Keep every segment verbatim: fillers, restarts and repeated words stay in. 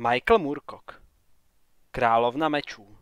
Michael Moorcock, Královna mečů.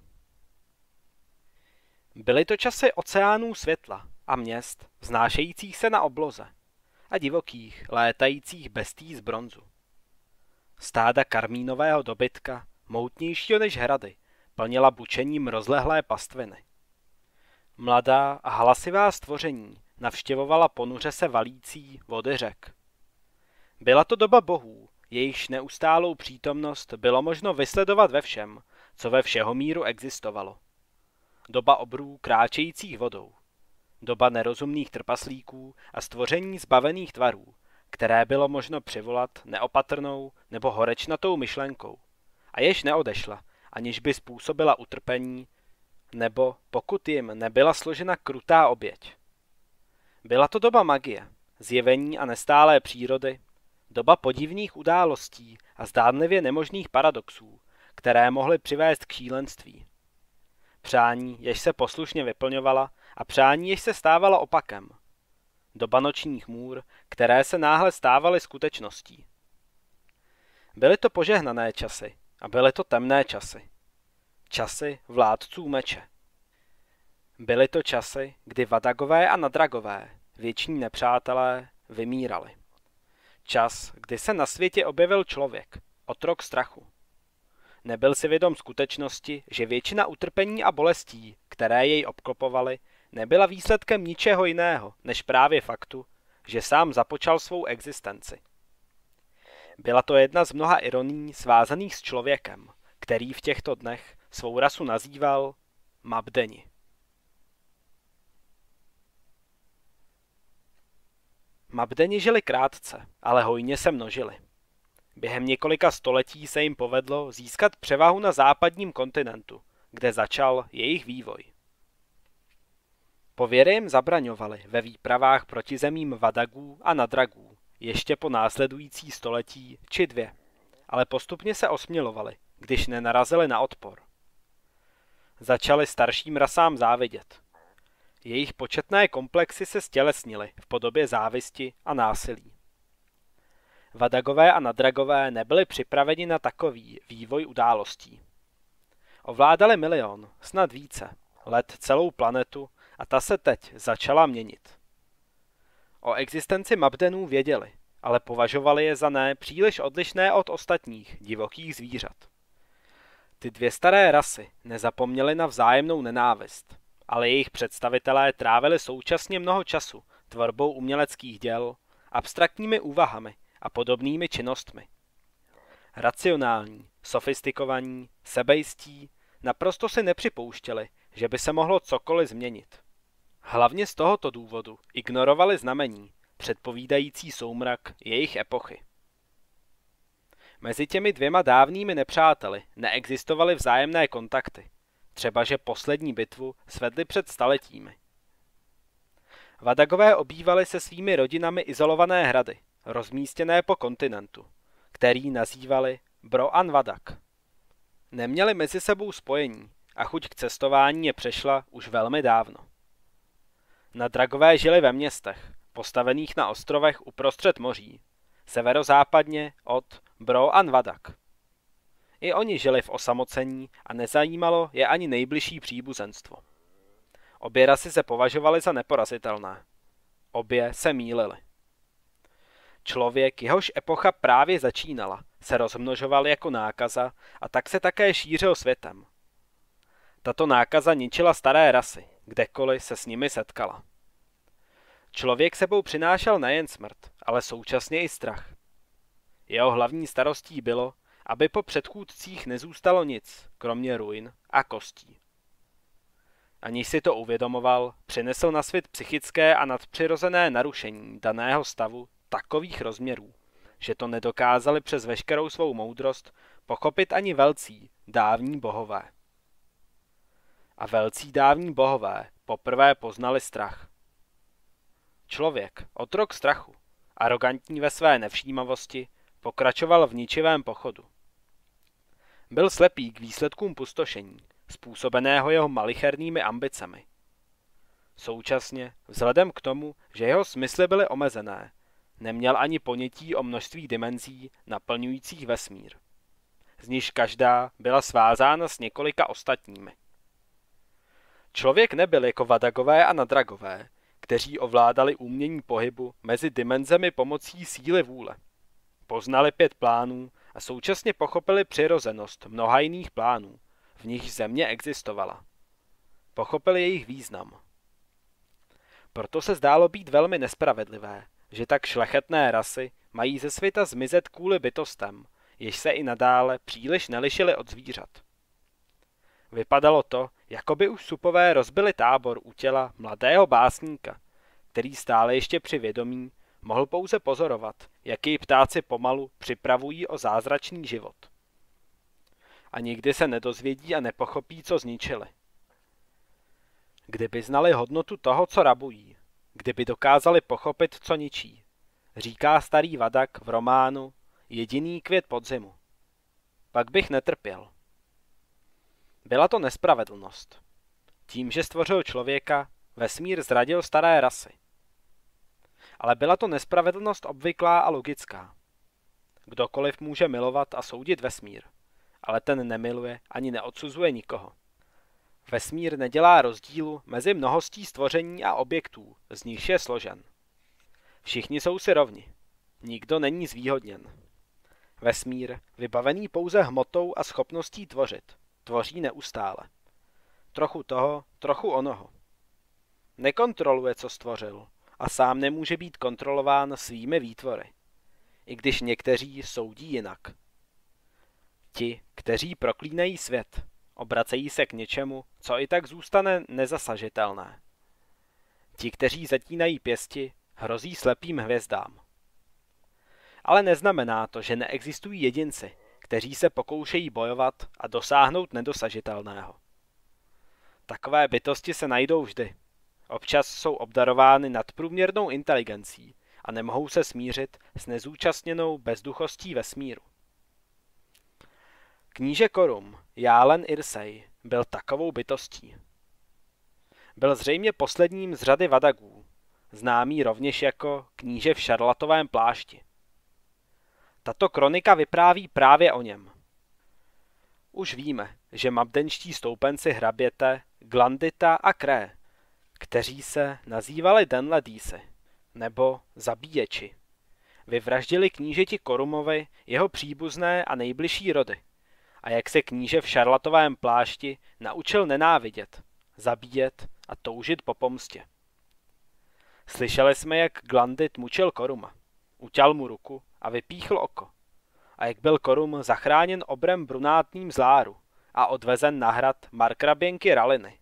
Byly to časy oceánů světla a měst vznášejících se na obloze a divokých, létajících bestí z bronzu. Stáda karmínového dobytka, mohutnějšího než hrady, plnila bučením rozlehlé pastviny. Mladá a hlasivá stvoření navštěvovala ponuře se valící vody řek. Byla to doba bohů, jejichž neustálou přítomnost bylo možno vysledovat ve všem, co ve všehomíru existovalo. Doba obrů kráčejících vodou. Doba nerozumných trpaslíků a stvoření zbavených tvarů, které bylo možno přivolat neopatrnou nebo horečnatou myšlenkou, a jež neodešla, aniž by způsobila utrpení, nebo pokud jim nebyla složena krutá oběť. Byla to doba magie, zjevení a nestálé přírody, doba podivných událostí a zdánlivě nemožných paradoxů, které mohly přivést k šílenství. Přání, jež se poslušně vyplňovala, a přání, jež se stávala opakem. Doba nočních můr, které se náhle stávaly skutečností. Byly to požehnané časy a byly to temné časy. Časy vládců meče. Byly to časy, kdy Vadagové a Nadragové, věční nepřátelé, vymírali. Čas, kdy se na světě objevil člověk, otrok strachu. Nebyl si vědom skutečnosti, že většina utrpení a bolestí, které jej obklopovaly, nebyla výsledkem ničeho jiného, než právě faktu, že sám započal svou existenci. Byla to jedna z mnoha ironií svázaných s člověkem, který v těchto dnech svou rasu nazýval Mabdeni. Mabdeni žili krátce, ale hojně se množili. Během několika století se jim povedlo získat převahu na západním kontinentu, kde začal jejich vývoj. Pověry jim zabraňovaly ve výpravách proti zemím Vadagů a Nadragů ještě po následující století či dvě, ale postupně se osmělovali, když nenarazili na odpor. Začali starším rasám závidět. Jejich početné komplexy se stělesnily v podobě závisti a násilí. Vadagové a Nadragové nebyli připraveni na takový vývoj událostí. Ovládali milion, snad více, let celou planetu a ta se teď začala měnit. O existenci Mabdenů věděli, ale považovali je za ne příliš odlišné od ostatních divokých zvířat. Ty dvě staré rasy nezapomněly na vzájemnou nenávist, ale jejich představitelé trávili současně mnoho času tvorbou uměleckých děl, abstraktními úvahami a podobnými činnostmi. Racionální, sofistikovaní, sebejistí, naprosto si nepřipouštěli, že by se mohlo cokoliv změnit. Hlavně z tohoto důvodu ignorovali znamení, předpovídající soumrak jejich epochy. Mezi těmi dvěma dávnými nepřáteli neexistovaly vzájemné kontakty, třeba že poslední bitvu svedli před staletími. Vadagové obývali se svými rodinami izolované hrady, rozmístěné po kontinentu, který nazývali Broan Vadag. Neměli mezi sebou spojení a chuť k cestování je přešla už velmi dávno. Nadragové žili ve městech, postavených na ostrovech uprostřed moří, severozápadně od Broan Vadag. I oni žili v osamocení a nezajímalo je ani nejbližší příbuzenstvo. Obě rasy se považovaly za neporazitelné. Obě se mýlily. Člověk, jehož epocha právě začínala, se rozmnožoval jako nákaza a tak se také šířil světem. Tato nákaza ničila staré rasy, kdekoliv se s nimi setkala. Člověk sebou přinášel nejen smrt, ale současně i strach. Jeho hlavní starostí bylo, aby po předchůdcích nezůstalo nic, kromě ruin a kostí. Aniž si to uvědomoval, přinesl na svět psychické a nadpřirozené narušení daného stavu takových rozměrů, že to nedokázali přes veškerou svou moudrost pochopit ani velcí dávní bohové. A velcí dávní bohové poprvé poznali strach. Člověk, otrok strachu, arogantní ve své nevšímavosti, pokračoval v ničivém pochodu. Byl slepý k výsledkům pustošení, způsobeného jeho malichernými ambicemi. Současně, vzhledem k tomu, že jeho smysly byly omezené, neměl ani ponětí o množství dimenzí naplňujících vesmír. z níž každá byla svázána s několika ostatními. Člověk nebyl jako Vadagové a Nadragové, kteří ovládali umění pohybu mezi dimenzemi pomocí síly vůle. Poznali pět plánů a současně pochopili přirozenost mnoha jiných plánů, v nichž země existovala. Pochopili jejich význam. Proto se zdálo být velmi nespravedlivé, že tak šlechetné rasy mají ze světa zmizet kvůli bytostem, jež se i nadále příliš nelišily od zvířat. Vypadalo to, jako by už supové rozbili tábor u těla mladého básníka, který stále ještě při vědomí mohl pouze pozorovat, jak jej ptáci pomalu připravují o zázračný život. A nikdy se nedozvědí a nepochopí, co zničili. Kdyby znali hodnotu toho, co rabují, kdyby dokázali pochopit, co ničí, říká starý Vadak v románu Jediný květ podzimu. Pak bych netrpěl. Byla to nespravedlnost. Tím, že stvořil člověka, vesmír zradil staré rasy. Ale byla to nespravedlnost obvyklá a logická. Kdokoliv může milovat a soudit vesmír, ale ten nemiluje ani neodsuzuje nikoho. Vesmír nedělá rozdílu mezi mnohostí stvoření a objektů, z nichž je složen. Všichni jsou si rovni. Nikdo není zvýhodněn. Vesmír, vybavený pouze hmotou a schopností tvořit, tvoří neustále. Trochu toho, trochu onoho. Nekontroluje, co stvořil, a sám nemůže být kontrolován svými výtvory, i když někteří soudí jinak. Ti, kteří proklínají svět, obracejí se k něčemu, co i tak zůstane nezasažitelné. Ti, kteří zatínají pěsti, hrozí slepým hvězdám. Ale neznamená to, že neexistují jedinci, kteří se pokoušejí bojovat a dosáhnout nedosažitelného. Takové bytosti se najdou vždy. Občas jsou obdarovány nadprůměrnou inteligencí a nemohou se smířit s nezúčastněnou bezduchostí vesmíru. Kníže Korum, Jálen Irsej, byl takovou bytostí. Byl zřejmě posledním z řady Vadagů, známý rovněž jako kníže v šarlatovém plášti. Tato kronika vypráví právě o něm. Už víme, že mabdenští stoupenci hraběte, Glandita a Kré, kteří se nazývali Denledísi, nebo zabíječi, vyvraždili knížeti Korumovi jeho příbuzné a nejbližší rody, a jak se kníže v šarlatovém plášti naučil nenávidět, zabíjet a toužit po pomstě. Slyšeli jsme, jak Glandit mučil Koruma, uťal mu ruku a vypíchl oko, a jak byl Korum zachráněn obrem brunátným z Láru a odvezen na hrad markraběnky Raliny.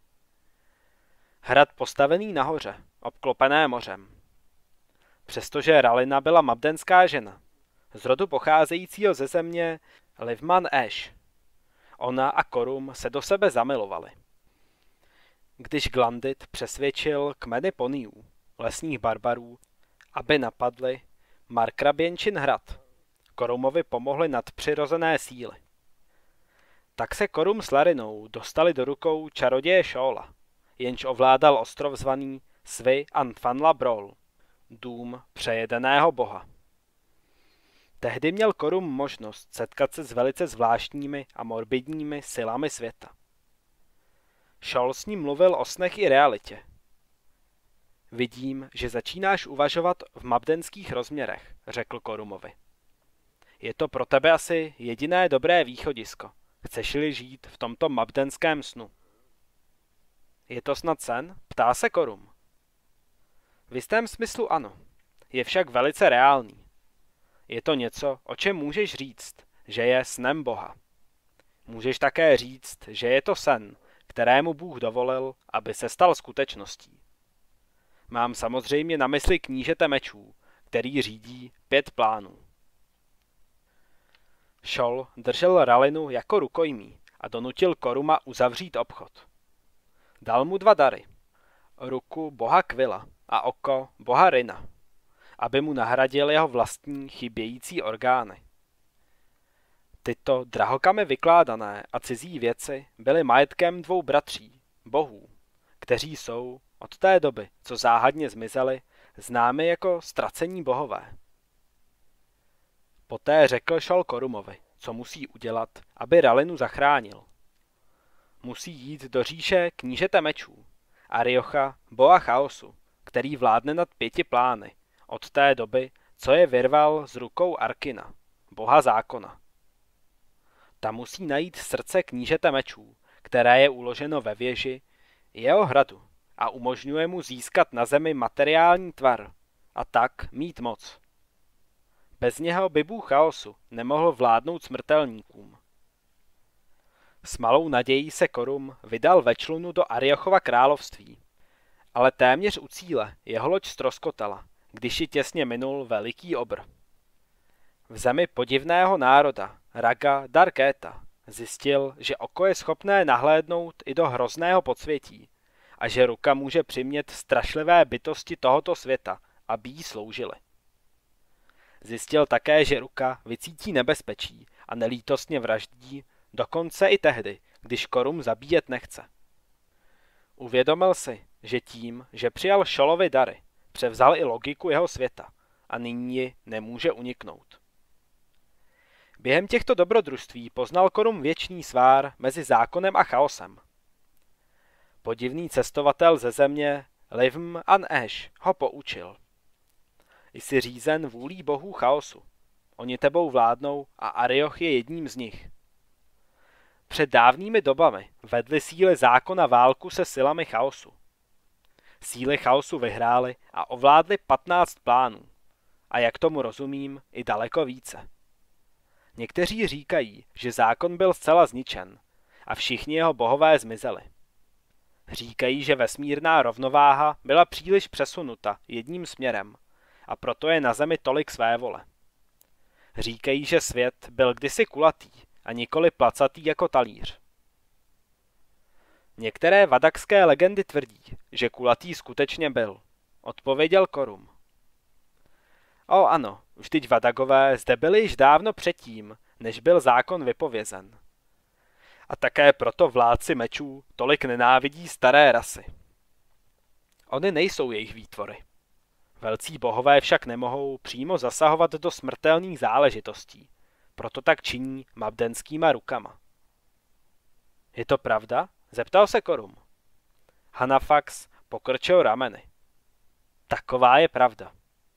Hrad postavený nahoře, obklopené mořem. Přestože Ralina byla mabdenská žena, z rodu pocházejícího ze země Livman Eš, ona a Korum se do sebe zamilovali. Když Glandit přesvědčil kmeny poniů, lesních barbarů, aby napadli Markraběnčin hrad, Korumovi pomohly nadpřirozené síly. Tak se Korum s Larinou dostali do rukou čaroděje Šóla, jenž ovládal ostrov zvaný Svi Anfanla Brol, dům přejedeného boha. Tehdy měl Korum možnost setkat se s velice zvláštními a morbidními silami světa. Šol s ním mluvil o snech i realitě. Vidím, že začínáš uvažovat v mabdenských rozměrech, řekl Korumovi. Je to pro tebe asi jediné dobré východisko, chceš-li žít v tomto mabdenském snu. Je to snad sen? Ptá se Korum. V jistém smyslu ano, je však velice reálný. Je to něco, o čem můžeš říct, že je snem Boha. Můžeš také říct, že je to sen, kterému Bůh dovolil, aby se stal skutečností. Mám samozřejmě na mysli knížete mečů, který řídí pět plánů. Šol držel Ralinu jako rukojmí a donutil Koruma uzavřít obchod. Dal mu dva dary, ruku boha Kvila a oko boha Rina, aby mu nahradil jeho vlastní chybějící orgány. Tyto drahokamy vykládané a cizí věci byly majetkem dvou bratří, bohů, kteří jsou od té doby, co záhadně zmizeli, známi jako ztracení bohové. Poté řekl Šol Korumovi, co musí udělat, aby Ralinu zachránil. Musí jít do říše knížete mečů, Ariocha, boha chaosu, který vládne nad pěti plány, od té doby, co je vyrval z rukou Arkina, boha zákona. Ta musí najít srdce knížete mečů, které je uloženo ve věži jeho hradu a umožňuje mu získat na zemi materiální tvar a tak mít moc. Bez něho by bůh chaosu nemohl vládnout smrtelníkům. S malou nadějí se Korum vydal ve člunu do Ariochova království, ale téměř u cíle jeho loď ztroskotala, když ji těsně minul veliký obr. V zemi podivného národa, Raga Darkéta, zjistil, že oko je schopné nahlédnout i do hrozného podsvětí a že ruka může přimět strašlivé bytosti tohoto světa, aby jí sloužily. Zjistil také, že ruka vycítí nebezpečí a nelítostně vraždí, dokonce i tehdy, když Korum zabíjet nechce. Uvědomil si, že tím, že přijal Šolovy dary, převzal i logiku jeho světa a nyní ji nemůže uniknout. Během těchto dobrodružství poznal Korum věčný svár mezi zákonem a chaosem. Podivný cestovatel ze země Livm an Ash ho poučil. Jsi řízen vůlí bohů chaosu. Oni tebou vládnou a Arioch je jedním z nich. Před dávnými dobami vedly síly zákona válku se silami chaosu. Síly chaosu vyhrály a ovládly patnáct plánů. A jak tomu rozumím, i daleko více. Někteří říkají, že zákon byl zcela zničen a všichni jeho bohové zmizeli. Říkají, že vesmírná rovnováha byla příliš přesunuta jedním směrem a proto je na zemi tolik svévole. Říkají, že svět byl kdysi kulatý a nikoli placatý jako talíř. Některé vadakské legendy tvrdí, že kulatý skutečně byl, odpověděl Korum. O ano, vždyť Vadagové zde byli již dávno předtím, než byl zákon vypovězen. A také proto vládci mečů tolik nenávidí staré rasy. Ony nejsou jejich výtvory. Velcí bohové však nemohou přímo zasahovat do smrtelných záležitostí, proto tak činí mabdenskýma rukama. Je to pravda? Zeptal se Korum. Hanafax pokrčil rameny. Taková je pravda.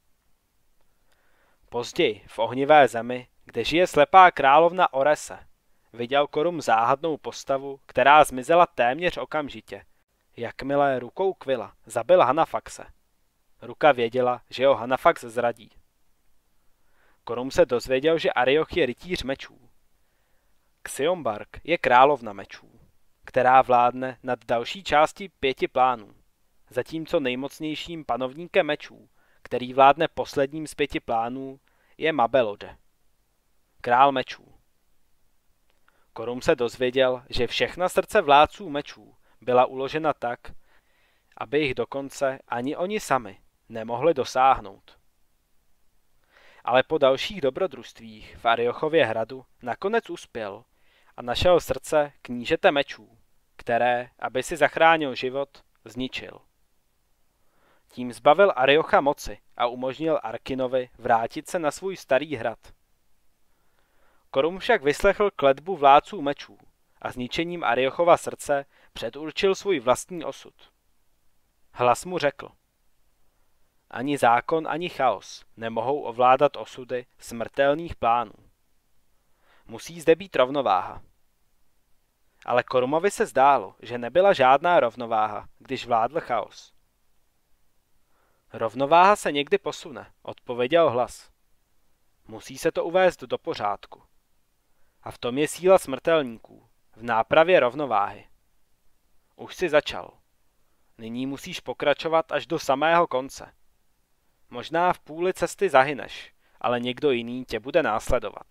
Později v ohnivé zemi, kde žije slepá královna Orese, viděl Korum záhadnou postavu, která zmizela téměř okamžitě, jakmile rukou Kvila zabil Hanafaxe. Ruka věděla, že ho Hanafax zradí. Korum se dozvěděl, že Arioch je rytíř mečů. Xiombark je královna mečů, která vládne nad další části pěti plánů, zatímco nejmocnějším panovníkem mečů, který vládne posledním z pěti plánů, je Mabelode, král mečů. Korum se dozvěděl, že všechna srdce vládců mečů byla uložena tak, aby jich dokonce ani oni sami nemohli dosáhnout. Ale po dalších dobrodružstvích v Ariochově hradu nakonec uspěl a našel srdce knížete mečů, které, aby si zachránil život, zničil. Tím zbavil Ariocha moci a umožnil Arkinovi vrátit se na svůj starý hrad. Korum však vyslechl kletbu vládců mečů a zničením Ariochova srdce předurčil svůj vlastní osud. Hlas mu řekl: ani zákon, ani chaos nemohou ovládat osudy smrtelných plánů. Musí zde být rovnováha. Ale Korumovi se zdálo, že nebyla žádná rovnováha, když vládl chaos. Rovnováha se někdy posune, odpověděl hlas. Musí se to uvést do pořádku. A v tom je síla smrtelníků, v nápravě rovnováhy. Už si začal. Nyní musíš pokračovat až do samého konce. Možná v půli cesty zahyneš, ale někdo jiný tě bude následovat.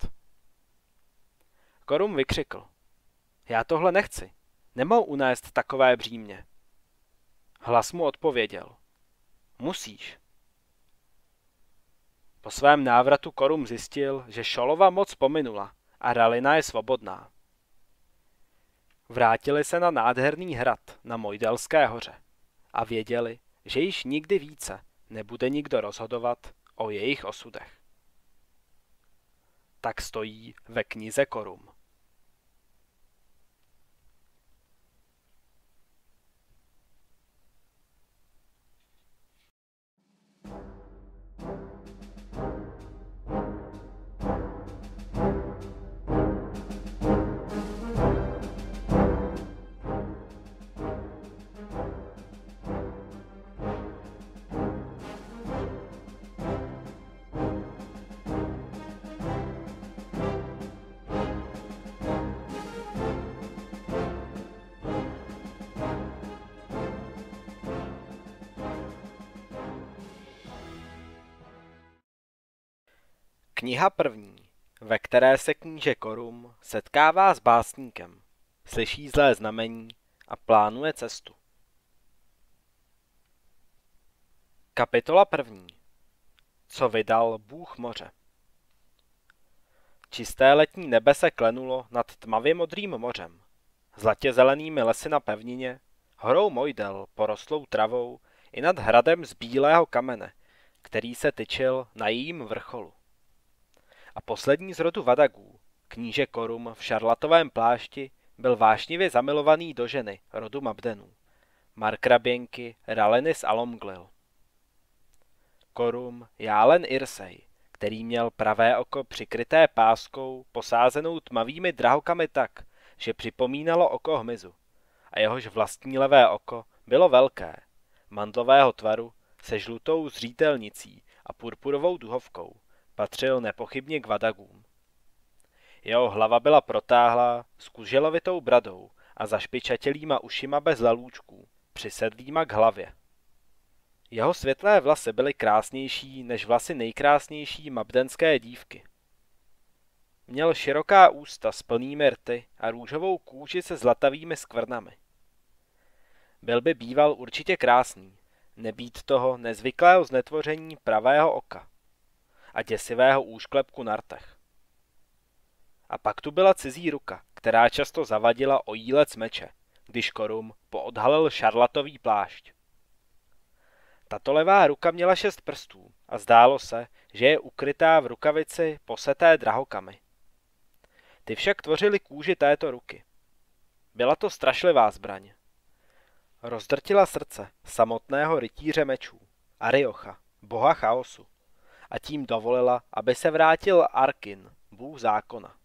Korum vykřikl: já tohle nechci. Nemohu unést takové břímě. Hlas mu odpověděl: musíš. Po svém návratu Korum zjistil, že Šolova moc pominula a Ralina je svobodná. Vrátili se na nádherný hrad na Mojdelské hoře a věděli, že již nikdy více nebude nikdo rozhodovat o jejich osudech. Tak stojí ve knize Korum. Kniha první, ve které se kníže Korum setkává s básníkem, slyší zlé znamení a plánuje cestu. Kapitola první. Co vydal Bůh moře. Čisté letní nebe se klenulo nad tmavě modrým mořem, zlatě zelenými lesy na pevnině, horou Mojdel porostlou travou i nad hradem z bílého kamene, který se tyčil na jejím vrcholu. A poslední z rodu Vadagů, kníže Korum v šarlatovém plášti, byl vášnivě zamilovaný do ženy rodu Mabdenů, markraběnky Ralenis Alomglil. Korum Jálen Irsej, který měl pravé oko přikryté páskou posázenou tmavými drahokamy tak, že připomínalo oko hmyzu, a jehož vlastní levé oko bylo velké, mandlového tvaru, se žlutou zřítelnicí a purpurovou duhovkou, patřil nepochybně k Vadagům. Jeho hlava byla protáhlá, s kuželovitou bradou a zašpičatělýma ušima bez lalůčků, přisedlýma k hlavě. Jeho světlé vlasy byly krásnější než vlasy nejkrásnější mabdenské dívky. Měl široká ústa s plnými rty a růžovou kůži se zlatavými skvrnami. Byl by býval určitě krásný, nebýt toho nezvyklého znetvoření pravého oka a děsivého úšklepku na rtech. A pak tu byla cizí ruka, která často zavadila o jílec meče, když Korum poodhalil šarlatový plášť. Tato levá ruka měla šest prstů a zdálo se, že je ukrytá v rukavici poseté drahokamy. Ty však tvořily kůži této ruky. Byla to strašlivá zbraň. Rozdrtila srdce samotného rytíře mečů, Ariocha, boha chaosu, a tím dovolila, aby se vrátil Arkin, bůh zákona.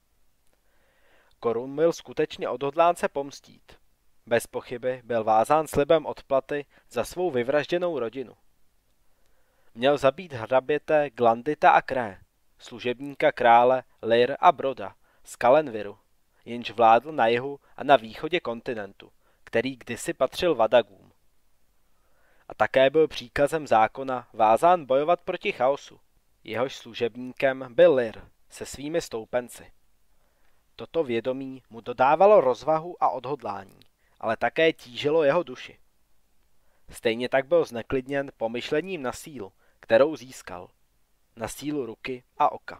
Korum byl skutečně odhodlán se pomstít. Bez pochyby byl vázán slibem odplaty za svou vyvražděnou rodinu. Měl zabít hraběte Glandita a Kré, služebníka krále Lir a Broda z Kalenviru, jenž vládl na jihu a na východě kontinentu, který kdysi patřil Vadagům. A také byl příkazem zákona vázán bojovat proti chaosu. Jehož služebníkem byl Lir se svými stoupenci. Toto vědomí mu dodávalo rozvahu a odhodlání, ale také tížilo jeho duši. Stejně tak byl zneklidněn pomyšlením na sílu, kterou získal. Na sílu ruky a oka.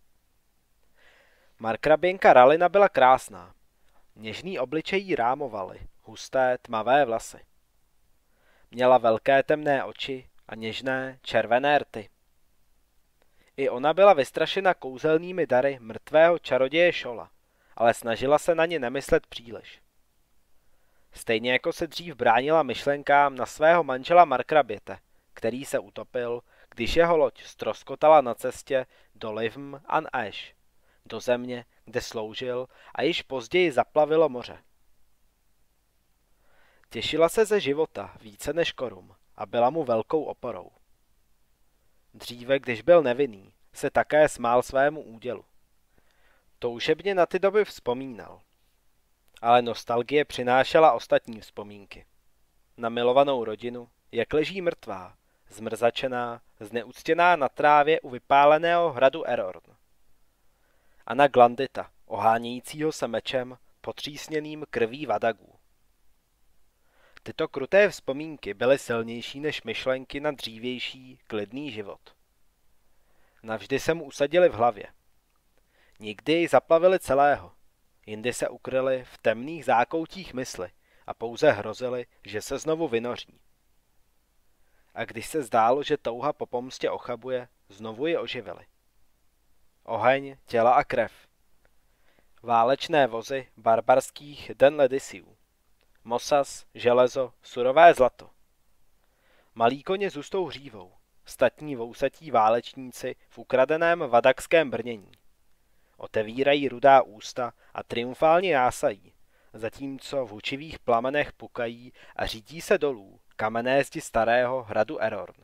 Markraběnka Ralina byla krásná. Něžný obličej jí rámovaly husté tmavé vlasy. Měla velké temné oči a něžné červené rty. I ona byla vystrašena kouzelnými dary mrtvého čaroděje Šola, ale snažila se na ně nemyslet příliš. Stejně jako se dřív bránila myšlenkám na svého manžela Markraběte, který se utopil, když jeho loď ztroskotala na cestě do Livm an Ash, do země, kde sloužil a již později zaplavilo moře. Těšila se ze života více než Korum a byla mu velkou oporou. Dříve, když byl nevinný, se také smál svému údělu. Toužebně na ty doby vzpomínal. Ale nostalgie přinášela ostatní vzpomínky. Na milovanou rodinu, jak leží mrtvá, zmrzačená, zneuctěná na trávě u vypáleného hradu Erorn. A na Glandita, ohánějícího se mečem, potřísněným krví Vadagů. Tyto kruté vzpomínky byly silnější než myšlenky na dřívější, klidný život. Navždy se mu usadili v hlavě. Nikdy jej zaplavili celého, jindy se ukryli v temných zákoutích mysli a pouze hrozili, že se znovu vynoří. A když se zdálo, že touha po pomstě ochabuje, znovu je oživili. oheň, těla a krev. Válečné vozy barbarských denledisiů. Mosas, železo, surové zlato. Malí koně s hustou hřívou, statní vousatí válečníci v ukradeném vadakském brnění. Otevírají rudá ústa a triumfálně jásají, zatímco v hučivých plamenech pukají a řídí se dolů kamenné zdi starého hradu Erorn.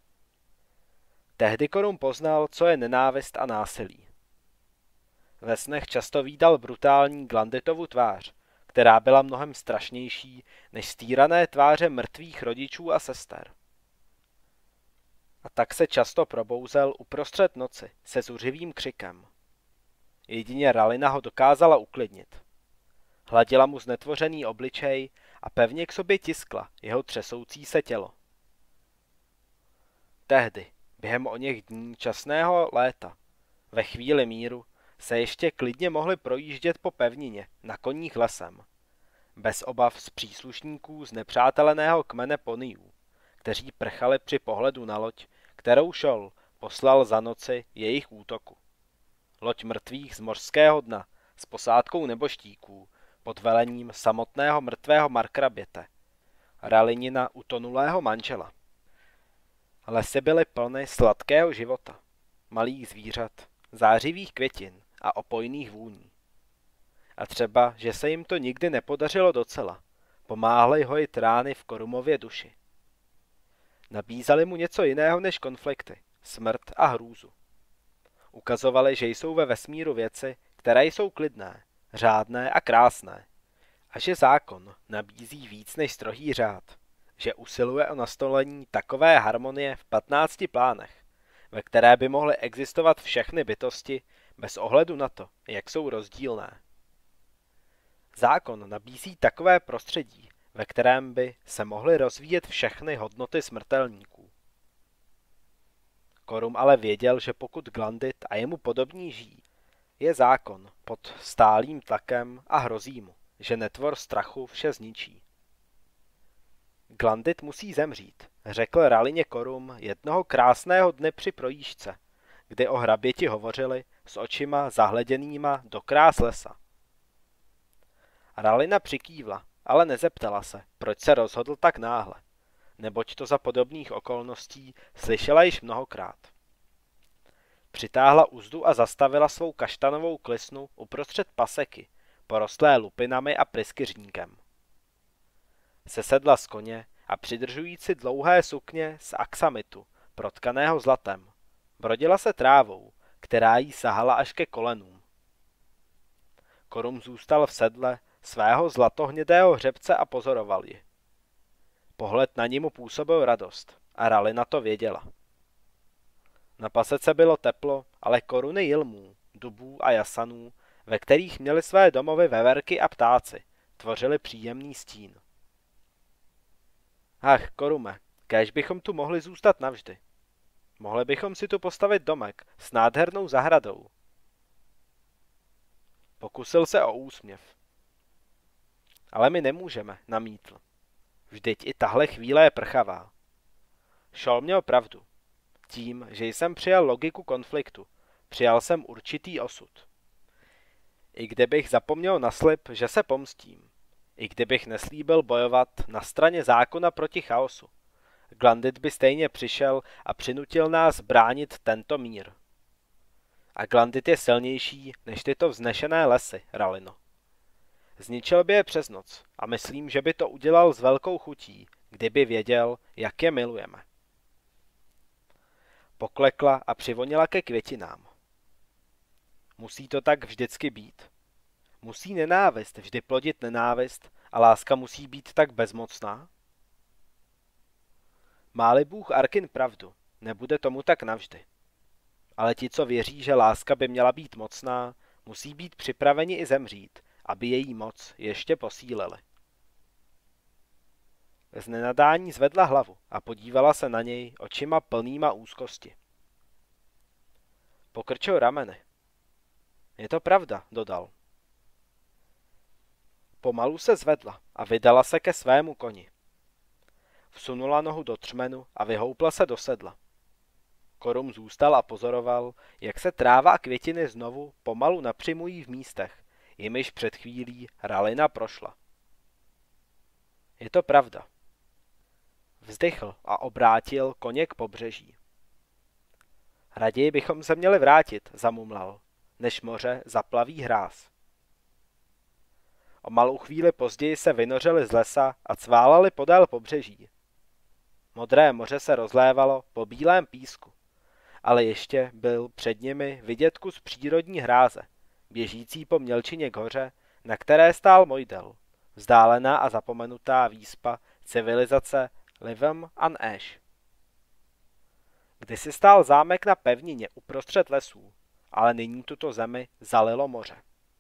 Tehdy Korum poznal, co je nenávist a násilí. Ve snech často vídal brutální Glanditovu tvář, která byla mnohem strašnější než stýrané tváře mrtvých rodičů a sester. A tak se často probouzel uprostřed noci se zuřivým křikem. Jedině Ralina ho dokázala uklidnit. Hladila mu znetvořený obličej a pevně k sobě tiskla jeho třesoucí se tělo. Tehdy, během oněch dní časného léta, ve chvíli míru, se ještě klidně mohli projíždět po pevnině na koních lesem, bez obav z příslušníků z nepřáteleného kmene poniů, kteří prchali při pohledu na loď, kterou Šol poslal za noci jejich útoku. Loď mrtvých z mořského dna s posádkou neboštíků pod velením samotného mrtvého Markraběte, Ralinina utonulého manžela. Lesy byly plny sladkého života, malých zvířat, zářivých květin a opojných vůní. A třeba, že se jim to nikdy nepodařilo docela, pomáhly hojit rány v Korumově duši. Nabízali mu něco jiného než konflikty, smrt a hrůzu. Ukazovali, že jsou ve vesmíru věci, které jsou klidné, řádné a krásné, a že zákon nabízí víc než strohý řád, že usiluje o nastolení takové harmonie v patnácti plánech, ve které by mohly existovat všechny bytosti bez ohledu na to, jak jsou rozdílné. Zákon nabízí takové prostředí, ve kterém by se mohly rozvíjet všechny hodnoty smrtelníků. Korum ale věděl, že pokud Glandit a jemu podobní žijí, je zákon pod stálým tlakem a hrozí mu, že netvor strachu vše zničí. Glandit musí zemřít, řekl Ralině Korum jednoho krásného dne při projížďce, kdy o hraběti hovořili s očima zahleděnýma do krás lesa. Ralina přikývla, ale nezeptala se, proč se rozhodl tak náhle, neboť to za podobných okolností slyšela již mnohokrát. Přitáhla uzdu a zastavila svou kaštanovou klisnu uprostřed paseky, porostlé lupinami a pryskyřníkem. Sesedla z koně a přidržující dlouhé sukně z aksamitu, protkaného zlatem, brodila se trávou, která jí sahala až ke kolenům. Korum zůstal v sedle svého zlatohnědého hřebce a pozoroval ji. Pohled na ní mu působil radost a Ralina to věděla. Na pasece bylo teplo, ale koruny jilmů, dubů a jasanů, ve kterých měli své domovy veverky a ptáci, tvořili příjemný stín. Ach, Korume, kéž bychom tu mohli zůstat navždy. Mohli bychom si tu postavit domek s nádhernou zahradou. Pokusil se o úsměv. Ale my nemůžeme, namítl. Vždyť i tahle chvíle je prchavá. Šol měl pravdu. Tím, že jsem přijal logiku konfliktu, přijal jsem určitý osud. I kdybych zapomněl na slib, že se pomstím, i kdybych neslíbil bojovat na straně zákona proti chaosu, Glandit by stejně přišel a přinutil nás bránit tento mír. A Glandit je silnější než tyto vznešené lesy, Ralino. Zničil by je přes noc a myslím, že by to udělal s velkou chutí, kdyby věděl, jak je milujeme. Poklekla a přivonila ke květinám. Musí to tak vždycky být. Musí nenávist vždy plodit nenávist a láska musí být tak bezmocná? Má-li Bůh Arkin pravdu, nebude tomu tak navždy. Ale ti, co věří, že láska by měla být mocná, musí být připraveni i zemřít, aby její moc ještě posílili. Z nenadání zvedla hlavu a podívala se na něj očima plnýma úzkosti. Pokrčil rameny. Je to pravda, dodal. Pomalu se zvedla a vydala se ke svému koni. Vsunula nohu do třmenu a vyhoupla se do sedla. Korum zůstal a pozoroval, jak se tráva a květiny znovu pomalu napřimují v místech, jimiž před chvílí Ralina prošla. Je to pravda. Vzdychl a obrátil koně k pobřeží. Raději bychom se měli vrátit, zamumlal, než moře zaplaví hráz. O malou chvíli později se vynořili z lesa a cválali podél pobřeží. Modré moře se rozlévalo po bílém písku, ale ještě byl před nimi vidět kus přírodní hráze, běžící po mělčině k hoře, na které stál Mojdel, vzdálená a zapomenutá výspa civilizace Livem an Ash. Kdysi stál zámek na pevnině uprostřed lesů, ale nyní tuto zemi zalilo moře.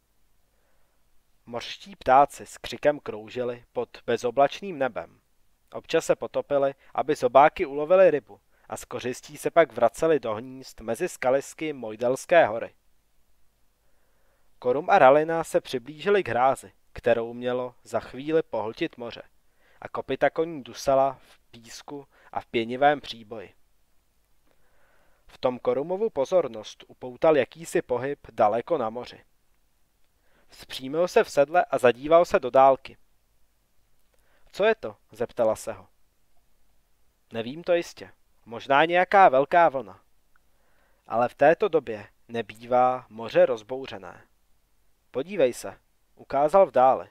Mořští ptáci s křikem kroužili pod bezoblačným nebem. Občas se potopili, aby zobáky ulovili rybu a z kořistí se pak vraceli do hnízd mezi skalisky Mojdelské hory. Korum a Ralina se přiblížili k hrázi, kterou mělo za chvíli pohltit moře, a kopyta koní dusala v písku a v pěnivém příboji. V tom Korumovu pozornost upoutal jakýsi pohyb daleko na moři. Vzpřímil se v sedle a zadíval se do dálky. Co je to? Zeptala se ho. Nevím to jistě. Možná nějaká velká vlna. Ale v této době nebývá moře rozbouřené. Podívej se, ukázal v dáli.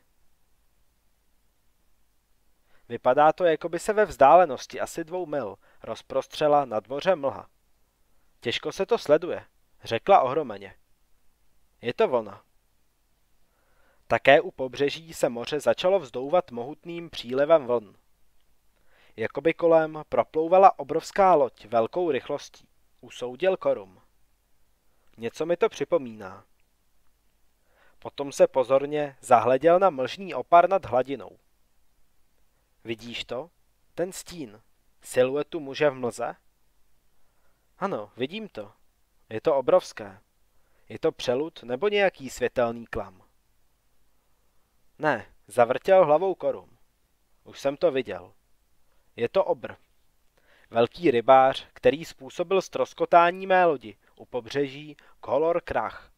Vypadá to, jako by se ve vzdálenosti asi dvou mil rozprostřela nad mořem mlha. Těžko se to sleduje, řekla ohromeně. Je to vlna. Také u pobřeží se moře začalo vzdouvat mohutným přílivem vln. Jakoby kolem proplouvala obrovská loď velkou rychlostí, usoudil Korum. Něco mi to připomíná. Potom se pozorně zahleděl na mlžný opar nad hladinou. Vidíš to? Ten stín, siluetu muže v mlze? Ano, vidím to. Je to obrovské. Je to přelud nebo nějaký světelný klam? Ne, zavrtěl hlavou Korum. Už jsem to viděl. Je to obr. Velký rybář, který způsobil ztroskotání mé lodi u pobřeží Kolor Krach.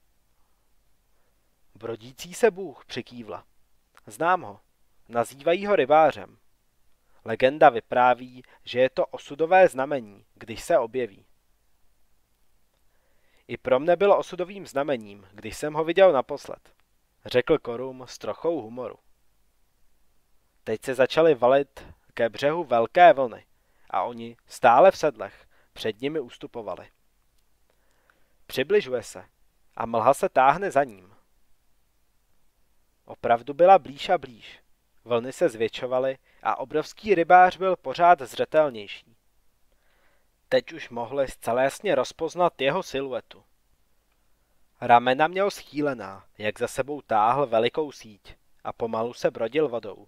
Brodící se bůh, přikývla. Znám ho. Nazývají ho rybářem. Legenda vypráví, že je to osudové znamení, když se objeví. I pro mne bylo osudovým znamením, když jsem ho viděl naposled, řekl Korum s trochou humoru. Teď se začaly valit ke břehu velké vlny a oni stále v sedlech před nimi ustupovali. Přibližuje se a mlha se táhne za ním. Opravdu byla blíž a blíž. Vlny se zvětšovaly a obrovský rybář byl pořád zřetelnější. Teď už mohli zcela jasně rozpoznat jeho siluetu. Ramena měl schýlená, jak za sebou táhl velikou síť a pomalu se brodil vodou.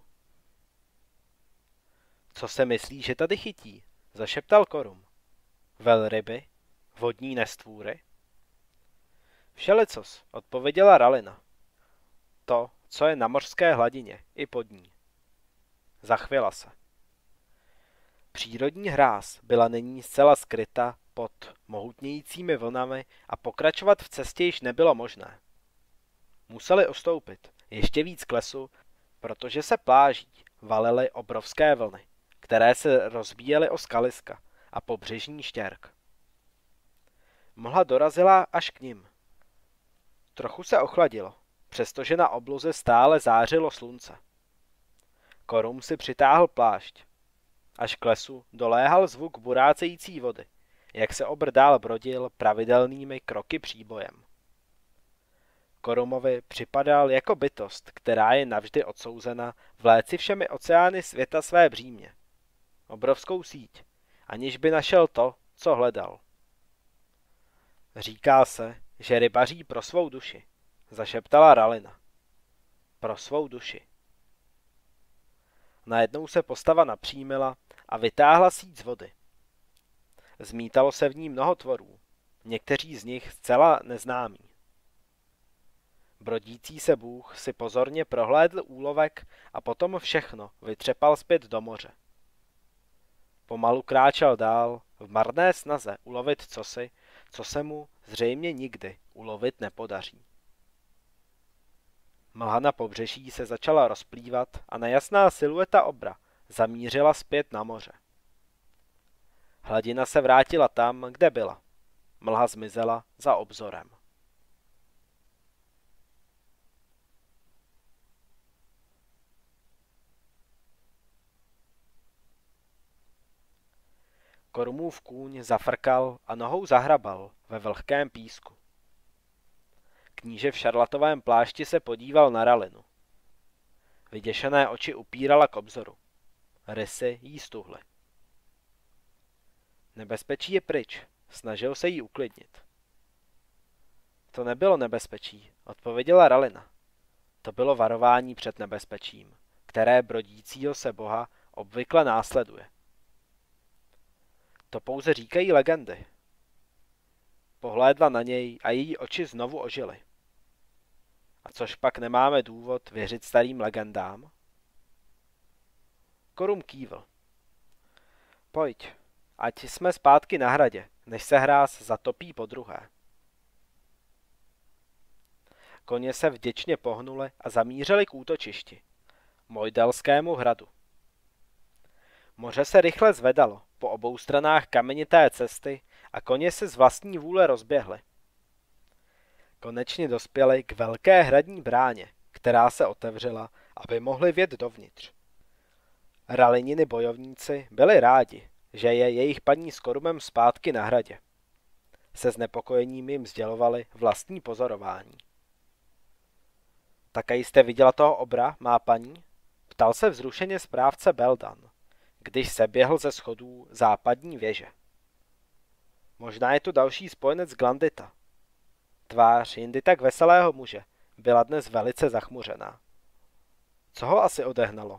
Co se myslí, že tady chytí? Zašeptal Korum. Velryby? Vodní nestvůry? Všelicos, odpověděla Ralina. To, co je na mořské hladině, i pod ní. Zachvěla se. Přírodní hráz byla nyní zcela skryta pod mohutnějícími vlnami a pokračovat v cestě již nebylo možné. Museli ustoupit ještě víc k lesu, protože se pláží valily obrovské vlny, které se rozbíjely o skaliska a pobřežní štěrk. Mlha dorazila až k nim. Trochu se ochladilo, přestože na obloze stále zářilo slunce. Korum si přitáhl plášť. Až k lesu doléhal zvuk burácející vody, jak se obr dál brodil pravidelnými kroky příbojem. Korumovi připadal jako bytost, která je navždy odsouzena vléci všemi oceány světa své břímě. Obrovskou síť, aniž by našel to, co hledal. Říká se, že rybaří pro svou duši, zašeptala Ralina. Pro svou duši. Najednou se postava napřímila a vytáhla síť z vody. Zmítalo se v ní mnoho tvorů, někteří z nich zcela neznámí. Brodící se bůh si pozorně prohlédl úlovek a potom všechno vytřepal zpět do moře. Pomalu kráčel dál v marné snaze ulovit cosi, co se mu zřejmě nikdy ulovit nepodaří. Mlha na pobřeží se začala rozplývat a nejasná silueta obra zamířila zpět na moře. Hladina se vrátila tam, kde byla. Mlha zmizela za obzorem. Korumův kůň zafrkal a nohou zahrabal ve vlhkém písku. Kníže v šarlatovém plášti se podíval na Ralinu. Vyděšené oči upírala k obzoru. Rysy jí stuhly. Nebezpečí je pryč, snažil se jí uklidnit. To nebylo nebezpečí, odpověděla Ralina. To bylo varování před nebezpečím, které brodícího se boha obvykle následuje. To pouze říkají legendy. Pohlédla na něj a její oči znovu ožily. A což pak nemáme důvod věřit starým legendám? Korum kývl. Pojď, ať jsme zpátky na hradě, než se hráz zatopí podruhé. Koně se vděčně pohnuli a zamířili k útočišti, Mojdelskému hradu. Moře se rychle zvedalo po obou stranách kamenité cesty a koně se z vlastní vůle rozběhly. Konečně dospěli k velké hradní bráně, která se otevřela, aby mohli vjet dovnitř. Ralininy bojovníci byli rádi, že je jejich paní s Korumem zpátky na hradě. Se znepokojením jim sdělovali vlastní pozorování. Také jste viděla toho obra, má paní? Ptal se vzrušeně správce Beldan, když se běhl ze schodů západní věže. Možná je tu další spojenec Glandita. Tvář jindy tak veselého muže byla dnes velice zachmuřená. Co ho asi odehnalo?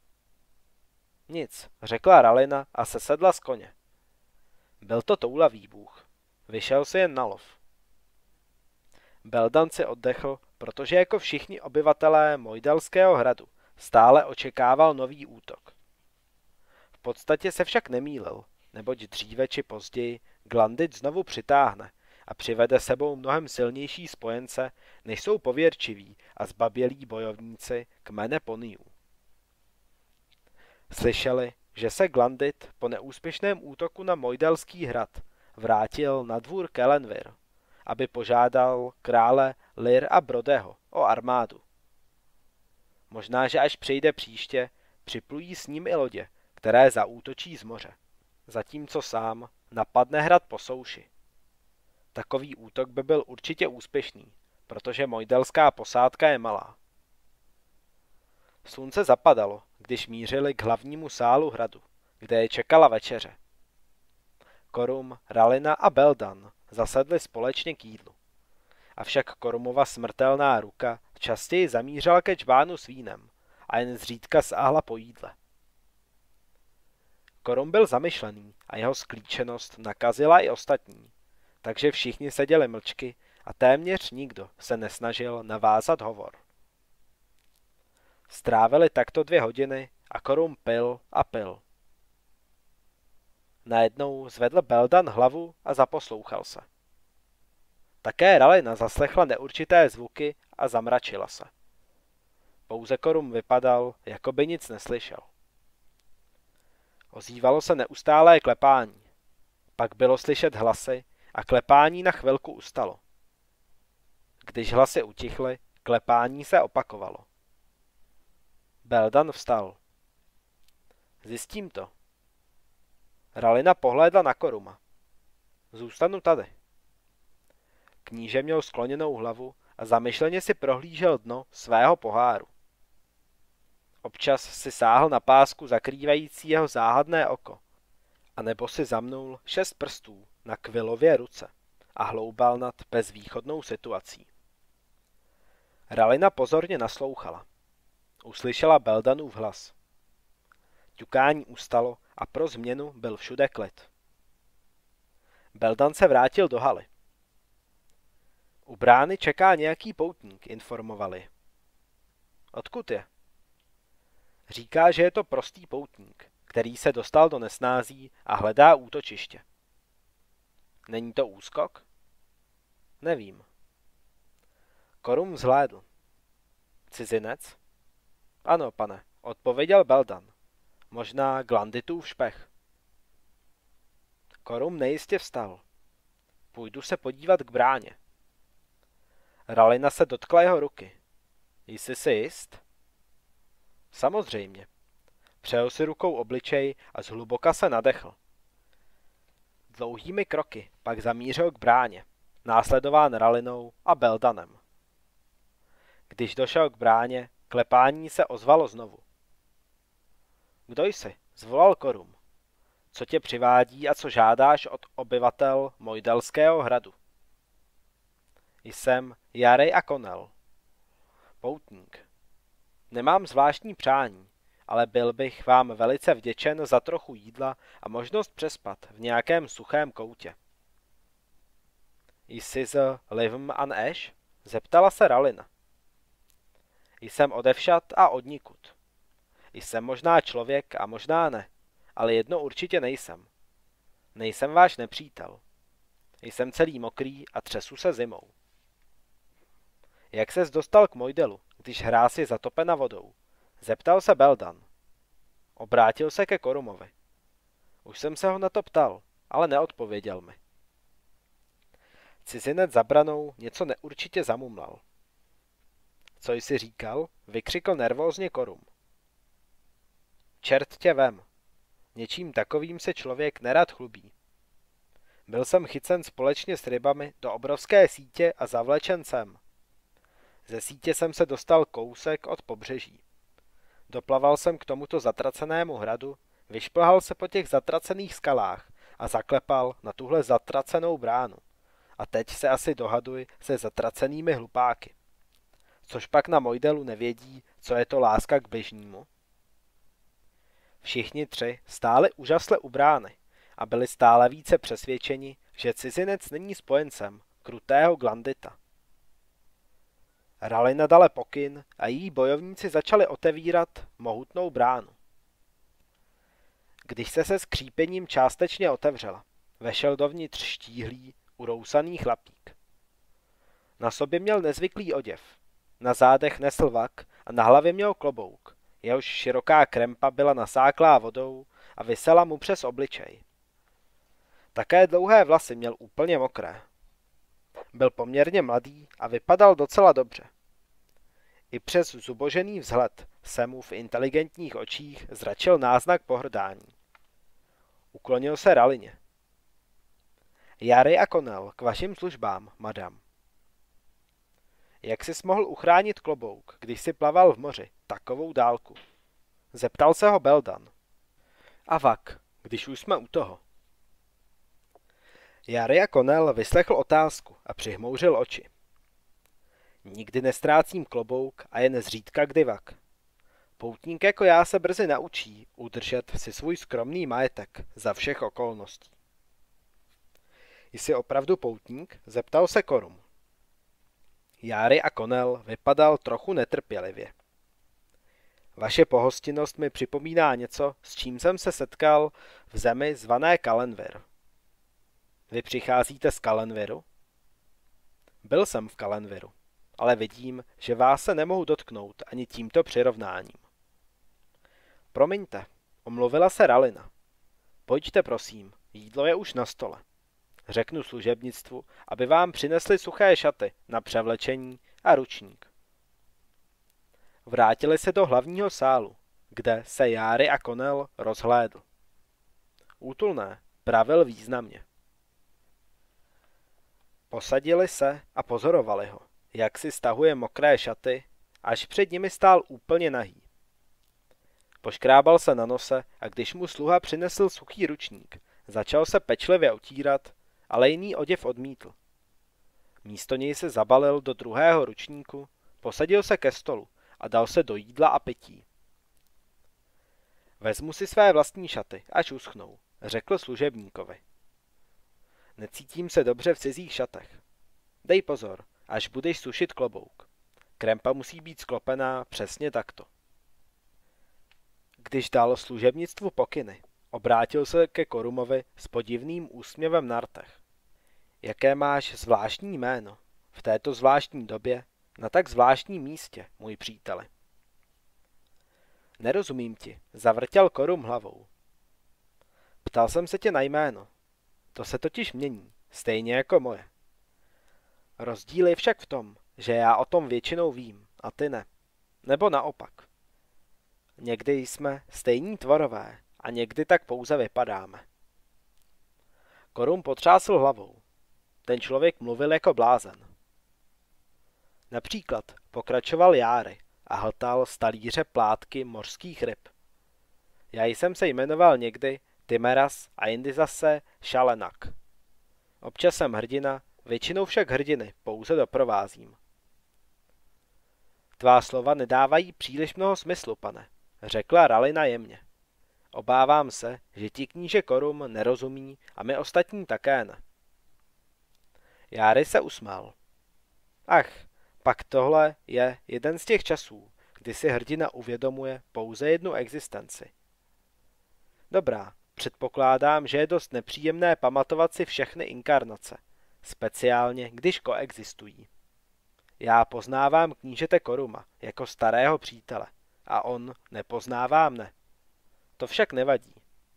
Nic, řekla Ralina a sesedla z koně. Byl to toulavý bůh. Vyšel si jen na lov. Beldan si oddechl, protože jako všichni obyvatelé Mojdelského hradu stále očekával nový útok. V podstatě se však nemýlil, neboť dříve či později Glandit znovu přitáhne a přivede sebou mnohem silnější spojence, než jsou pověrčiví a zbabělí bojovníci kmene Poniů. Slyšeli, že se Glandit po neúspěšném útoku na Mojdelský hrad vrátil na dvůr Kelenvir, aby požádal krále Lir a Brodeho o armádu. Možná, že až přijde příště, připlují s ním i lodě, které zaútočí z moře, zatímco sám napadne hrad po souši. Takový útok by byl určitě úspěšný, protože mojdelská posádka je malá. Slunce zapadalo, když mířili k hlavnímu sálu hradu, kde je čekala večeře. Korum, Ralina a Beldan zasedli společně k jídlu. Avšak Korumova smrtelná ruka častěji zamířila ke čbánu s vínem a jen zřídka sáhla po jídle. Korum byl zamyšlený a jeho sklíčenost nakazila i ostatní, takže všichni seděli mlčky a téměř nikdo se nesnažil navázat hovor. Strávili takto dvě hodiny a Korum pil a pil. Najednou zvedl Beldan hlavu a zaposlouchal se. Také Ralina zaslechla neurčité zvuky a zamračila se. Pouze Korum vypadal, jako by nic neslyšel. Ozývalo se neustálé klepání. Pak bylo slyšet hlasy a klepání na chvilku ustalo. Když hlasy utichly, klepání se opakovalo. Beldan vstal. Zjistím to. Ralina pohlédla na Koruma. Zůstanu tady. Kníže měl skloněnou hlavu a zamyšleně si prohlížel dno svého poháru. Občas si sáhl na pásku zakrývající jeho záhadné oko, anebo si zamnul šest prstů na Kvillově ruce a hloubal nad bezvýchodnou situací. Ralina pozorně naslouchala. Uslyšela Beldanův hlas. Ťukání ustalo a pro změnu byl všude klid. Beldan se vrátil do haly. U brány čeká nějaký poutník, informovali. Odkud je? Říká, že je to prostý poutník, který se dostal do nesnází a hledá útočiště. Není to úskok? Nevím. Korum vzhlédl. Cizinec? Ano, pane, odpověděl Beldan. Možná Glanditův špech. Korum nejistě vstal. Půjdu se podívat k bráně. Ralina se dotkla jeho ruky. Jsi si jist? Samozřejmě. Přejel si rukou obličej a zhluboka se nadechl. Dlouhými kroky pak zamířil k bráně, následován Ralinou a Beldanem. Když došel k bráně, klepání se ozvalo znovu. Kdo jsi? Zvolal Korum. Co tě přivádí a co žádáš od obyvatel Mojdelského hradu? Jsem Jarej Akonel. Poutník. Nemám zvláštní přání, ale byl bych vám velice vděčen za trochu jídla a možnost přespat v nějakém suchém koutě. Jsi z Livm an Ash? Zeptala se Ralina. Jsem odevšad a odnikud. Jsem možná člověk a možná ne, ale jedno určitě nejsem. Nejsem váš nepřítel. Jsem celý mokrý a třesu se zimou. Jak ses dostal k Mojdelu, když hráz je zatopena vodou? Zeptal se Beldan. Obrátil se ke Korumovi. Už jsem se ho na to ptal, ale neodpověděl mi. Cizinec za branou něco neurčitě zamumlal. Co jsi říkal? Vykřikl nervózně Korum. Čert tě vem. Něčím takovým se člověk nerad chlubí. Byl jsem chycen společně s rybami do obrovské sítě a zavlečen sem. Ze sítě jsem se dostal kousek od pobřeží. Doplaval jsem k tomuto zatracenému hradu, vyšplhal se po těch zatracených skalách a zaklepal na tuhle zatracenou bránu. A teď se asi dohaduj se zatracenými hlupáky. Což pak na Mojdelu nevědí, co je to láska k bližnímu. Všichni tři stáli úžasle u brány a byli stále více přesvědčeni, že cizinec není spojencem krutého Glandita. Ralina dala pokyn a její bojovníci začali otevírat mohutnou bránu. Když se se skřípením částečně otevřela, vešel dovnitř štíhlý, urousaný chlapík. Na sobě měl nezvyklý oděv, na zádech nesl vak a na hlavě měl klobouk, jehož široká krempa byla nasáklá vodou a visela mu přes obličej. Také dlouhé vlasy měl úplně mokré. Byl poměrně mladý a vypadal docela dobře. I přes zubožený vzhled se mu v inteligentních očích zračil náznak pohrdání. Uklonil se Ralině. Jary Akonel, k vašim službám, madam. Jak jsi mohl uchránit klobouk, když si plaval v moři takovou dálku? Zeptal se ho Beldan. A vak, když už jsme u toho. Jary Akonel vyslechl otázku a přihmouřil oči. Nikdy nestrácím klobouk a jen zřídka kdy vak. Poutník jako já se brzy naučí udržet si svůj skromný majetek za všech okolností. Jsi opravdu poutník? Zeptal se Korum. Jary Akonel vypadal trochu netrpělivě. Vaše pohostinnost mi připomíná něco, s čím jsem se setkal v zemi zvané Kalenvir. Vy přicházíte z Kalenviru? Byl jsem v Kalenviru, ale vidím, že vás se nemohu dotknout ani tímto přirovnáním. Promiňte, omluvila se Ralina. Pojďte prosím, jídlo je už na stole. Řeknu služebnictvu, aby vám přinesli suché šaty na převlečení a ručník. Vrátili se do hlavního sálu, kde se Jary Akonel rozhlédl. Útulné, pravil významně. Posadili se a pozorovali ho, jak si stahuje mokré šaty, až před nimi stál úplně nahý. Poškrábal se na nose a když mu sluha přinesl suchý ručník, začal se pečlivě otírat, ale jiný oděv odmítl. Místo něj se zabalil do druhého ručníku, posadil se ke stolu a dal se do jídla a pití. Vezmu si své vlastní šaty, až uschnou, řekl služebníkovi. Necítím se dobře v cizích šatech. Dej pozor, až budeš sušit klobouk. Krempa musí být sklopená přesně takto. Když dal služebnictvu pokyny, obrátil se ke Korumovi s podivným úsměvem na rtech. Jaké máš zvláštní jméno v této zvláštní době na tak zvláštním místě, můj příteli. Nerozumím ti, zavrtěl Korum hlavou. Ptal jsem se tě na jméno. To se totiž mění, stejně jako moje. Rozdíl je však v tom, že já o tom většinou vím, a ty ne. Nebo naopak. Někdy jsme stejní tvorové a někdy tak pouze vypadáme. Korum potřásl hlavou. Ten člověk mluvil jako blázen. Například pokračoval Járy a hltal z talíře plátky mořských ryb. Já jsem se jmenoval někdy Timeras a jindy zase Šalenak. Občas jsem hrdina, většinou však hrdiny pouze doprovázím. Tvá slova nedávají příliš mnoho smyslu, pane, řekla Ralina jemně. Obávám se, že ti kníže Korum nerozumí a my ostatní také ne. Járy se usmál. Ach, pak tohle je jeden z těch časů, kdy si hrdina uvědomuje pouze jednu existenci. Dobrá, předpokládám, že je dost nepříjemné pamatovat si všechny inkarnace, speciálně když koexistují. Já poznávám knížete Koruma jako starého přítele a on nepoznává mne. To však nevadí.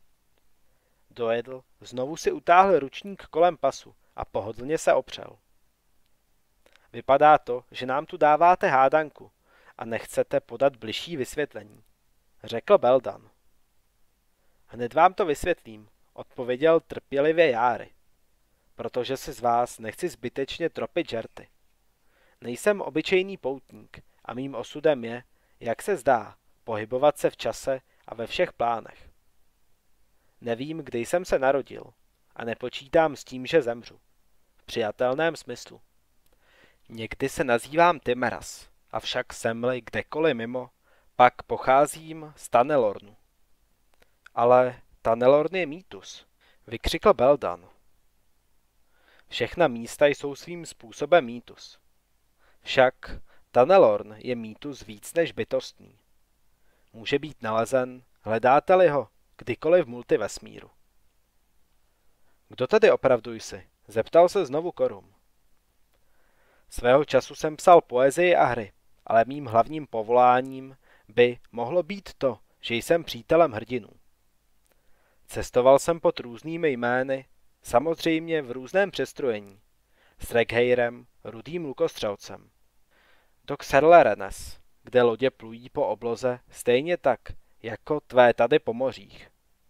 Dojedl, znovu si utáhl ručník kolem pasu a pohodlně se opřel. Vypadá to, že nám tu dáváte hádanku a nechcete podat bližší vysvětlení, řekl Beldan. Hned vám to vysvětlím, odpověděl trpělivě Járy, protože si z vás nechci zbytečně tropit žerty. Nejsem obyčejný poutník a mým osudem je, jak se zdá, pohybovat se v čase a ve všech plánech. Nevím, kdy jsem se narodil a nepočítám s tím, že zemřu. V přijatelném smyslu. Někdy se nazývám Timeras, avšak jsem-li kdekoliv mimo, pak pocházím z Tanelornu. Ale Tanelorn je mýtus, vykřikl Beldan. Všechna místa jsou svým způsobem mýtus. Však Tanelorn je mýtus víc než bytostný. Může být nalezen, hledáte-li ho, kdykoliv v multivesmíru. Kdo tedy opravdu jsi? Zeptal se znovu Korum. Svého času jsem psal poezii a hry, ale mým hlavním povoláním by mohlo být to, že jsem přítelem hrdinů. Cestoval jsem pod různými jmény, samozřejmě v různém přestrojení, s Regheirem, rudým lukostřelcem, do Xerlerenes, kde lodě plují po obloze stejně tak, jako tvé tady po mořích.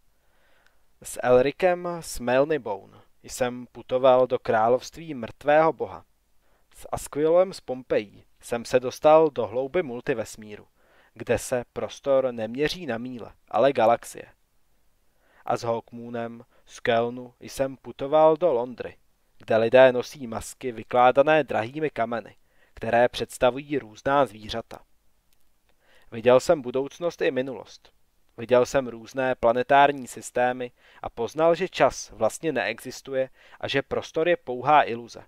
S Elrikem z Melniboune jsem putoval do království mrtvého boha. S Asquilem z Pompejí jsem se dostal do hlouby multivesmíru, kde se prostor neměří na míle, ale galaxie. A s Hawkmoonem z Kelnu jsem putoval do Londry, kde lidé nosí masky vykládané drahými kameny, které představují různá zvířata. Viděl jsem budoucnost i minulost. Viděl jsem různé planetární systémy a poznal, že čas vlastně neexistuje a že prostor je pouhá iluze.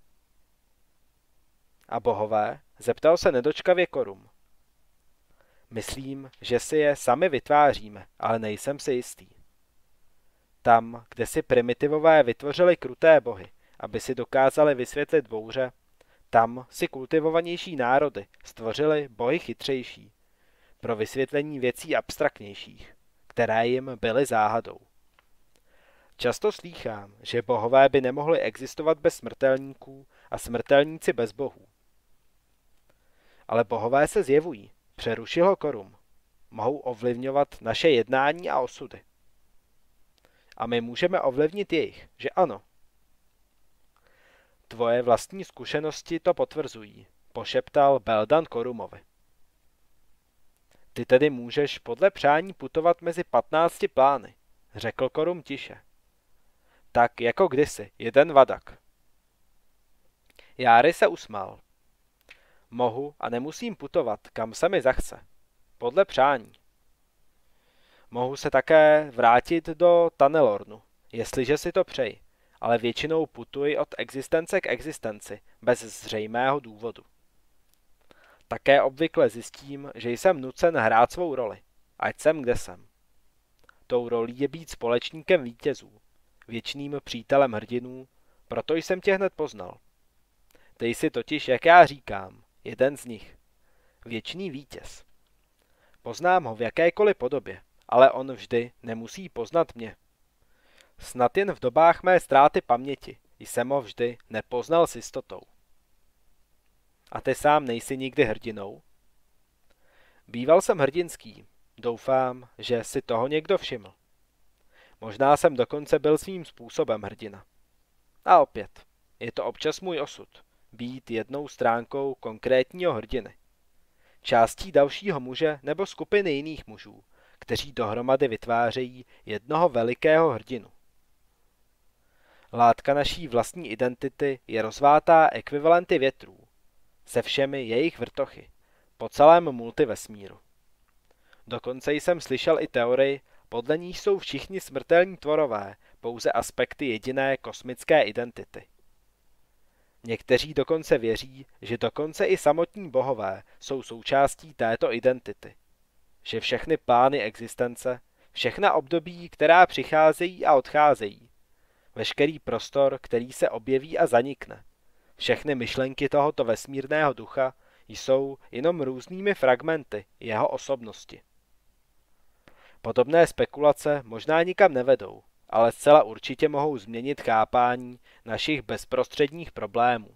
A bohové? Zeptal se nedočkavě Korum. Myslím, že si je sami vytváříme, ale nejsem si jistý. Tam, kde si primitivové vytvořili kruté bohy, aby si dokázali vysvětlit bouře, tam si kultivovanější národy stvořili bohy chytřejší, pro vysvětlení věcí abstraktnějších, které jim byly záhadou. Často slýchám, že bohové by nemohli existovat bez smrtelníků a smrtelníci bez bohů. Ale bohové se zjevují, přerušil ho Korum. Mohou ovlivňovat naše jednání a osudy. A my můžeme ovlivnit jejich, že ano. Tvoje vlastní zkušenosti to potvrzují, pošeptal Beldan Korumovi. Ty tedy můžeš podle přání putovat mezi patnácti plány, řekl Korum tiše. Tak jako kdysi, jeden vadak. Járy se usmál. Mohu a nemusím putovat, kam se mi zachce. Podle přání. Mohu se také vrátit do Tanelornu, jestliže si to přeji, ale většinou putuji od existence k existenci, bez zřejmého důvodu. Také obvykle zjistím, že jsem nucen hrát svou roli, ať jsem kde jsem. tou rolí je být společníkem vítězů, věčným přítelem hrdinů, proto jsem tě hned poznal. Ty jsi totiž, jak já říkám, jeden z nich. Věčný vítěz. Poznám ho v jakékoliv podobě, ale on vždy nemusí poznat mě. Snad jen v dobách mé ztráty paměti jsem ho vždy nepoznal s jistotou. A ty sám nejsi nikdy hrdinou? Býval jsem hrdinský, doufám, že si toho někdo všiml. Možná jsem dokonce byl svým způsobem hrdina. A opět, je to občas můj osud, být jednou stránkou konkrétního hrdiny. Částí dalšího muže nebo skupiny jiných mužů, kteří dohromady vytvářejí jednoho velikého hrdinu. Látka naší vlastní identity je rozvátá ekvivalenty větrů, se všemi jejich vrtochy, po celém multivesmíru. Dokonce jsem slyšel i teorii, podle níž jsou všichni smrtelní tvorové pouze aspekty jediné kosmické identity. Někteří dokonce věří, že dokonce i samotní bohové jsou součástí této identity, že všechny plány existence, všechna období, která přicházejí a odcházejí, veškerý prostor, který se objeví a zanikne, všechny myšlenky tohoto vesmírného ducha jsou jenom různými fragmenty jeho osobnosti. Podobné spekulace možná nikam nevedou, ale zcela určitě mohou změnit chápání našich bezprostředních problémů.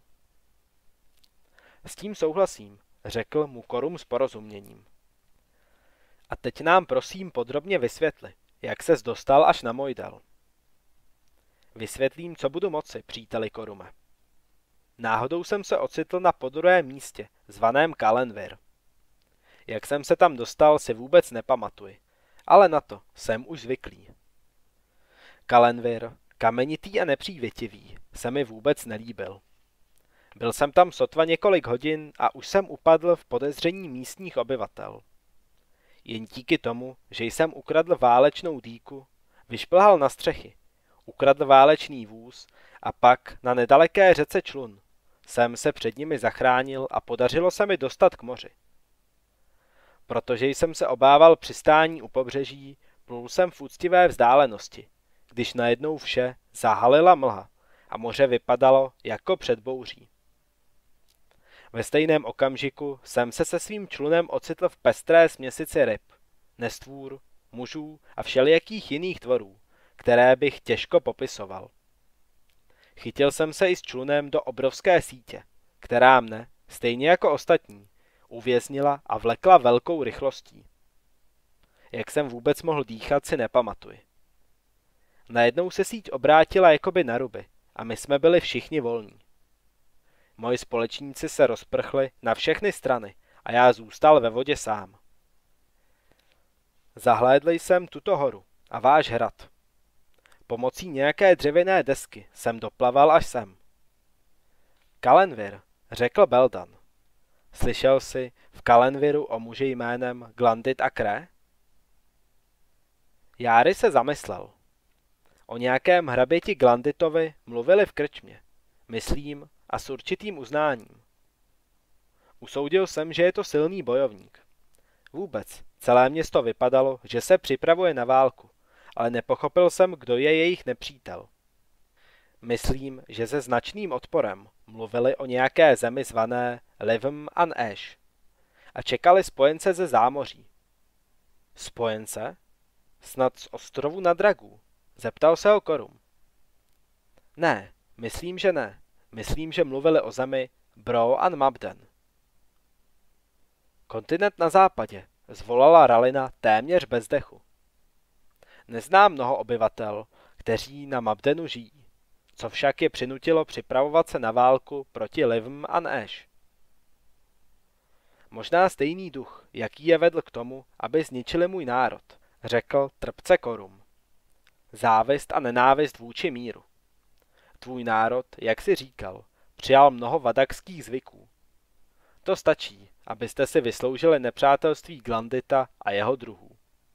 S tím souhlasím, řekl mu Korum s porozuměním. A teď nám prosím podrobně vysvětli, jak ses dostal až na Mojdel. Vysvětlím, co budu moci, příteli Korume. Náhodou jsem se ocitl na podruhém místě, zvaném Kalenvir. Jak jsem se tam dostal, si vůbec nepamatuji, ale na to jsem už zvyklý. Kalenvir, kamenitý a nepřívětivý, se mi vůbec nelíbil. Byl jsem tam sotva několik hodin a už jsem upadl v podezření místních obyvatel. Jen díky tomu, že jsem ukradl válečnou dýku, vyšplhal na střechy, ukradl válečný vůz a pak na nedaleké řece Člun jsem se před nimi zachránil a podařilo se mi dostat k moři. Protože jsem se obával přistání u pobřeží, plul jsem v úctivé vzdálenosti, když najednou vše zahalila mlha a moře vypadalo jako před bouří. Ve stejném okamžiku jsem se se svým člunem ocitl v pestré směsici ryb, nestvůr, mužů a všelijakých jiných tvorů, které bych těžko popisoval. Chytil jsem se i s člunem do obrovské sítě, která mne, stejně jako ostatní, uvěznila a vlekla velkou rychlostí. Jak jsem vůbec mohl dýchat, si nepamatuji. Najednou se síť obrátila jakoby na ruby a my jsme byli všichni volní. Moji společníci se rozprchli na všechny strany a já zůstal ve vodě sám. Zahlédl jsem tuto horu a váš hrad. Pomocí nějaké dřevěné desky jsem doplaval až sem. Kalenvir, řekl Beldan. Slyšel jsi v Kalenviru o muži jménem Glandit a Kré? Járy se zamyslel. O nějakém hraběti Glanditovi mluvili v krčmě, myslím, a s určitým uznáním. Usoudil jsem, že je to silný bojovník. Vůbec, celé město vypadalo, že se připravuje na válku, ale nepochopil jsem, kdo je jejich nepřítel. Myslím, že se značným odporem mluvili o nějaké zemi zvané Livm an Ash a čekali spojence ze zámoří. Spojence? Snad z ostrovu na Dragů? Zeptal se ho Korum. Ne, myslím, že ne. Myslím, že mluvili o zemi Bro an Mabden. Kontinent na západě, zvolala Ralina téměř bez dechu. Neznám mnoho obyvatel, kteří na Mabdenu žijí, co však je přinutilo připravovat se na válku proti Livm an Ash. Možná stejný duch, jaký je vedl k tomu, aby zničili můj národ, řekl trpce Korum. Závist a nenávist vůči míru. Tvůj národ, jak si říkal, přijal mnoho vadakských zvyků. To stačí, abyste si vysloužili nepřátelství Glandita a jeho druhů.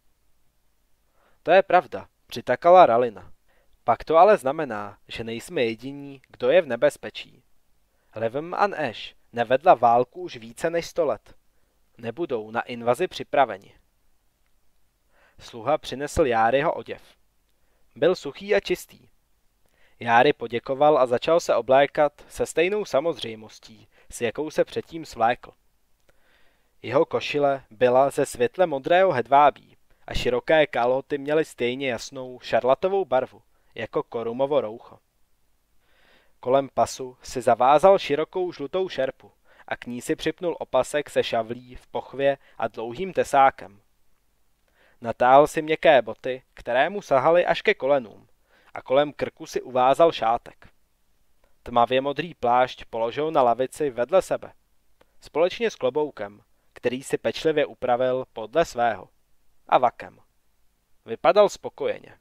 To je pravda, přitakala Ralina. Pak to ale znamená, že nejsme jediní, kdo je v nebezpečí. Livm an Ash nevedla válku už více než sto let. Nebudou na invazi připraveni. Sluha přinesl Járyho oděv. Byl suchý a čistý. Járy poděkoval a začal se oblékat se stejnou samozřejmostí, s jakou se předtím svlékl. Jeho košile byla ze světle modrého hedvábí a široké kalhoty měly stejně jasnou šarlatovou barvu, jako Korumovo roucho. Kolem pasu si zavázal širokou žlutou šerpu a k ní si připnul opasek se šavlí v pochvě a dlouhým tesákem. Natáhl si měkké boty, které mu sahaly až ke kolenům, a kolem krku si uvázal šátek. Tmavě modrý plášť položil na lavici vedle sebe, společně s kloboukem, který si pečlivě upravil podle svého, a vakem. Vypadal spokojeně.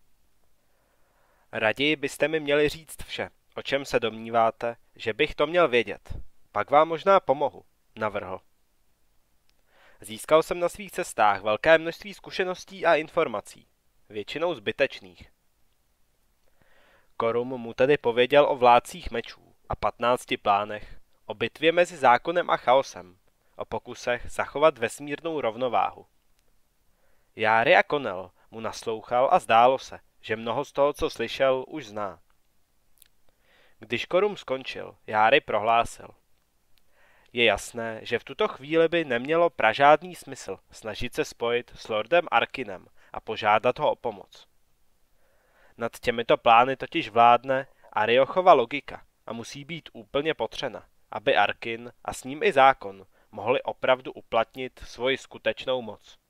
Raději byste mi měli říct vše, o čem se domníváte, že bych to měl vědět. Pak vám možná pomohu, navrhl. Získal jsem na svých cestách velké množství zkušeností a informací, většinou zbytečných. Korum mu tedy pověděl o vládcích mečů a patnácti plánech, o bitvě mezi zákonem a chaosem, o pokusech zachovat vesmírnou rovnováhu. Járy a Konel mu naslouchal a zdálo se, že mnoho z toho, co slyšel, už zná. Když Korum skončil, Járy prohlásil. Je jasné, že v tuto chvíli by nemělo pražádný smysl snažit se spojit s lordem Arkinem a požádat ho o pomoc. Nad těmito plány totiž vládne Ariochova logika a musí být úplně potřena, aby Arkin a s ním i zákon mohli opravdu uplatnit svoji skutečnou moc.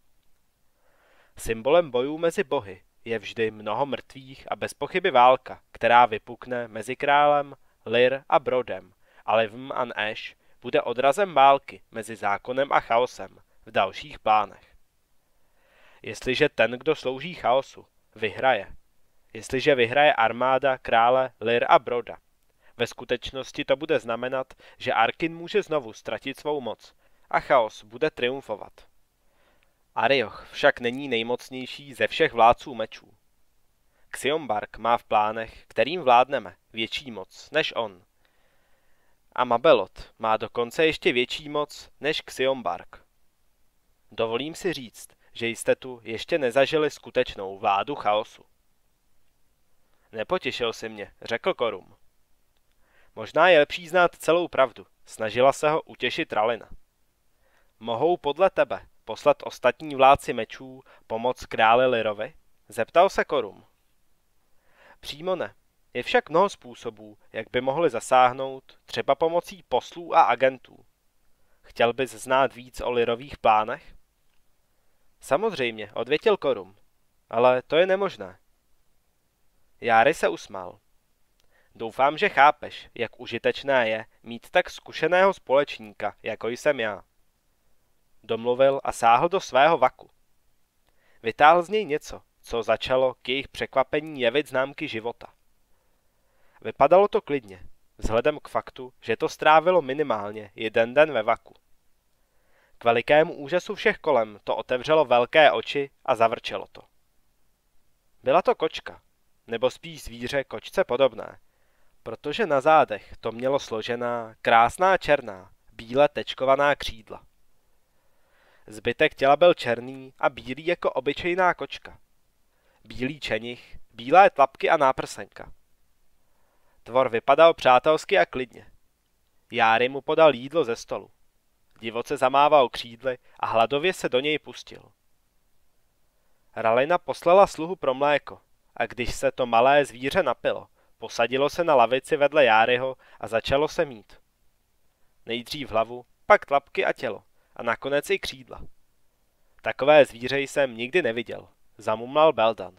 Symbolem bojů mezi bohy je vždy mnoho mrtvých a bez pochyby válka, která vypukne mezi králem, Lyr a Brodem, a Livm a Ash bude odrazem války mezi zákonem a chaosem v dalších plánech. Jestliže ten, kdo slouží chaosu, vyhraje, jestliže vyhraje armáda krále Lyr a Broda, ve skutečnosti to bude znamenat, že Arkin může znovu ztratit svou moc a chaos bude triumfovat. Arioch však není nejmocnější ze všech vládců mečů. Xiombark má v plánech, kterým vládneme, větší moc než on. A Mabelot má dokonce ještě větší moc než Xiombark. Dovolím si říct, že jste tu ještě nezažili skutečnou vládu chaosu. Nepotěšil si mě, řekl Korum. Možná je lepší znát celou pravdu, snažila se ho utěšit Ralina. Mohou podle tebe poslat ostatní vládci mečů pomoc králi Lyrovi? Zeptal se Korum. Přímo ne. Je však mnoho způsobů, jak by mohli zasáhnout, třeba pomocí poslů a agentů. Chtěl bys znát víc o Lyrových plánech? Samozřejmě, odvětil Korum. Ale to je nemožné. Járy se usmál. Doufám, že chápeš, jak užitečné je mít tak zkušeného společníka, jako jsem já. Domluvil a sáhl do svého vaku. Vytáhl z něj něco, co začalo k jejich překvapení jevit známky života. Vypadalo to klidně, vzhledem k faktu, že to strávilo minimálně jeden den ve vaku. K velikému úžasu všech kolem to otevřelo velké oči a zavrčelo to. Byla to kočka, nebo spíš zvíře kočce podobné, protože na zádech to mělo složená, krásná černá, bíle tečkovaná křídla. Zbytek těla byl černý a bílý jako obyčejná kočka. Bílý čenich, bílé tlapky a náprsenka. Tvor vypadal přátelsky a klidně. Járy mu podal jídlo ze stolu. Divoce zamával křídly a hladově se do něj pustil. Ralina poslala sluhu pro mléko a když se to malé zvíře napilo, posadilo se na lavici vedle Járyho a začalo se mít. Nejdřív hlavu, pak tlapky a tělo a nakonec i křídla. Takové zvíře jsem nikdy neviděl, zamumlal Beldan.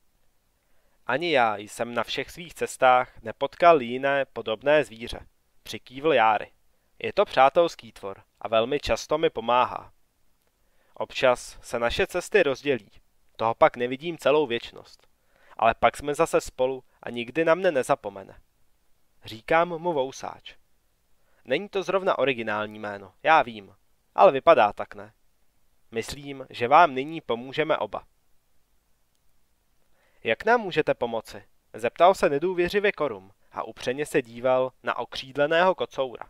Ani já jsem na všech svých cestách nepotkal jiné podobné zvíře, přikývl Járy. Je to přátelský tvor a velmi často mi pomáhá. Občas se naše cesty rozdělí, toho pak nevidím celou věčnost, ale pak jsme zase spolu a nikdy na mne nezapomene. Říkám mu Vousáč. Není to zrovna originální jméno, já vím, ale vypadá tak, ne? Myslím, že vám nyní pomůžeme oba. Jak nám můžete pomoci? Zeptal se nedůvěřivě Korum a upřeně se díval na okřídleného kocoura.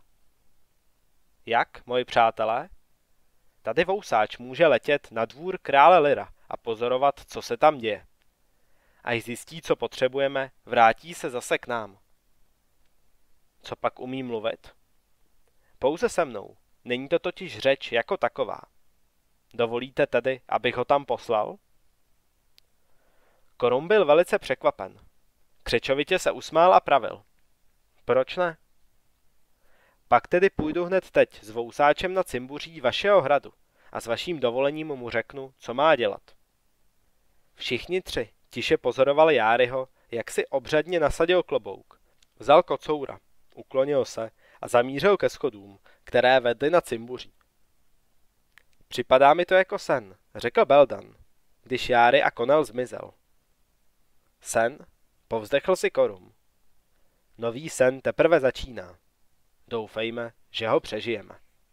Jak, moji přátelé? Tady Vousáč může letět na dvůr krále Lyra a pozorovat, co se tam děje. Až zjistí, co potřebujeme, vrátí se zase k nám. Co pak umí mluvit? Pouze se mnou. Není to totiž řeč jako taková. Dovolíte tedy, abych ho tam poslal? Korun byl velice překvapen. Křečovitě se usmál a pravil. Proč ne? Pak tedy půjdu hned teď s vousáčem na cimbuří vašeho hradu a s vaším dovolením mu řeknu, co má dělat. Všichni tři tiše pozorovali Járyho, jak si obřadně nasadil klobouk. Vzal kocoura, uklonil se a zamířil ke schodům, které vedly na cimbuří. Připadá mi to jako sen, řekl Beldan, když Járy a Konel zmizel. Sen? Povzdechl si Korun. Nový sen teprve začíná. Doufejme, že ho přežijeme.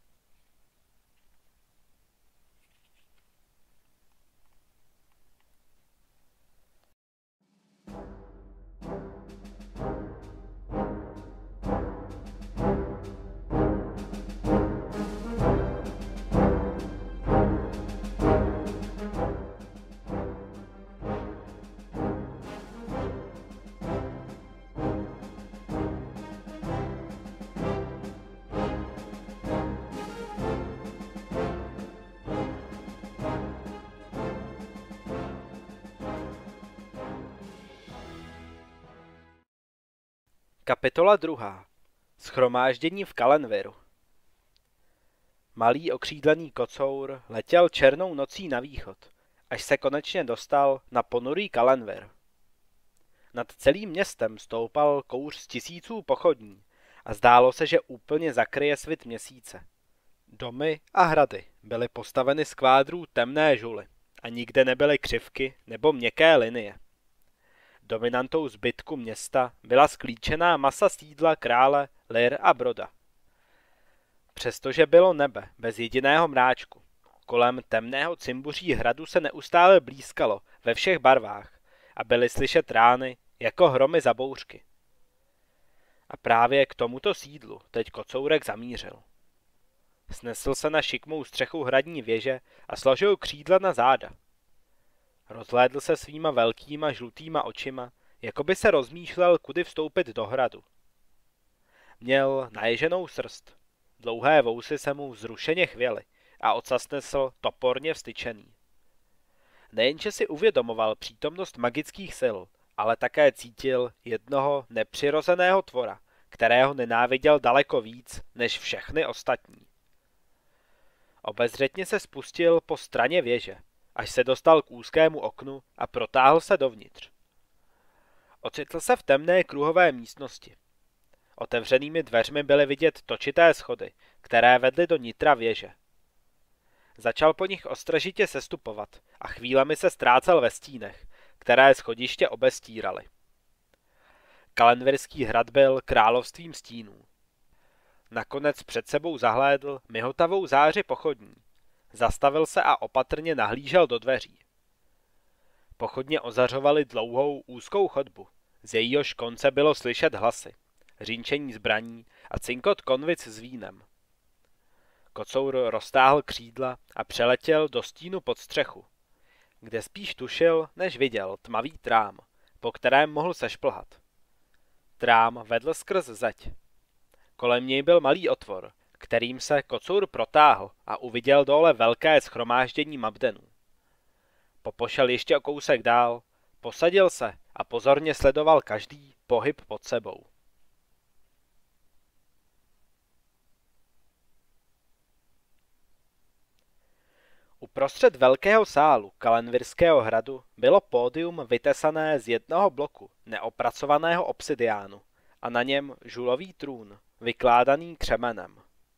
Kapitola druhá. Shromáždění v Kalenviru. Malý okřídlený kocour letěl černou nocí na východ, až se konečně dostal na ponurý Kalenvir. Nad celým městem stoupal kouř z tisíců pochodní a zdálo se, že úplně zakryje svit měsíce. Domy a hrady byly postaveny z kvádrů temné žuly a nikde nebyly křivky nebo měkké linie. Dominantou zbytku města byla sklíčená masa sídla krále, lir a broda. Přestože bylo nebe bez jediného mráčku, kolem temného cimbuří hradu se neustále blízkalo ve všech barvách a byly slyšet rány jako hromy za bouřky. A právě k tomuto sídlu teď kocourek zamířil. Snesl se na šikmou střechu hradní věže a složil křídla na záda. Rozhlédl se svýma velkýma žlutýma očima, jako by se rozmýšlel, kudy vstoupit do hradu. Měl naježenou srst, dlouhé vousy se mu vzrušeně chvěly a ocas nesl toporně vstyčený. Nejenže si uvědomoval přítomnost magických sil, ale také cítil jednoho nepřirozeného tvora, kterého nenáviděl daleko víc než všechny ostatní. Obezřetně se spustil po straně věže, až se dostal k úzkému oknu a protáhl se dovnitř. Ocitl se v temné kruhové místnosti. Otevřenými dveřmi byly vidět točité schody, které vedly do nitra věže. Začal po nich ostražitě sestupovat a chvílemi se ztrácel ve stínech, které schodiště obestíraly. Kalenvirský hrad byl královstvím stínů. Nakonec před sebou zahlédl mihotavou záři pochodní. Zastavil se a opatrně nahlížel do dveří. Pochodně ozařovaly dlouhou úzkou chodbu, z jejíhož konce bylo slyšet hlasy, řínčení zbraní a cinkot konvic s vínem. Kocour roztáhl křídla a přeletěl do stínu pod střechu, kde spíš tušil, než viděl tmavý trám, po kterém mohl sešplhat. Trám vedl skrz zeď. Kolem něj byl malý otvor, kterým se kocour protáhl a uviděl dole velké shromáždění mabdenů. Popošel ještě o kousek dál, posadil se a pozorně sledoval každý pohyb pod sebou. Uprostřed velkého sálu Kalenvirského hradu bylo pódium vytesané z jednoho bloku neopracovaného obsidiánu a na něm žulový trůn, vykládaný křemenem.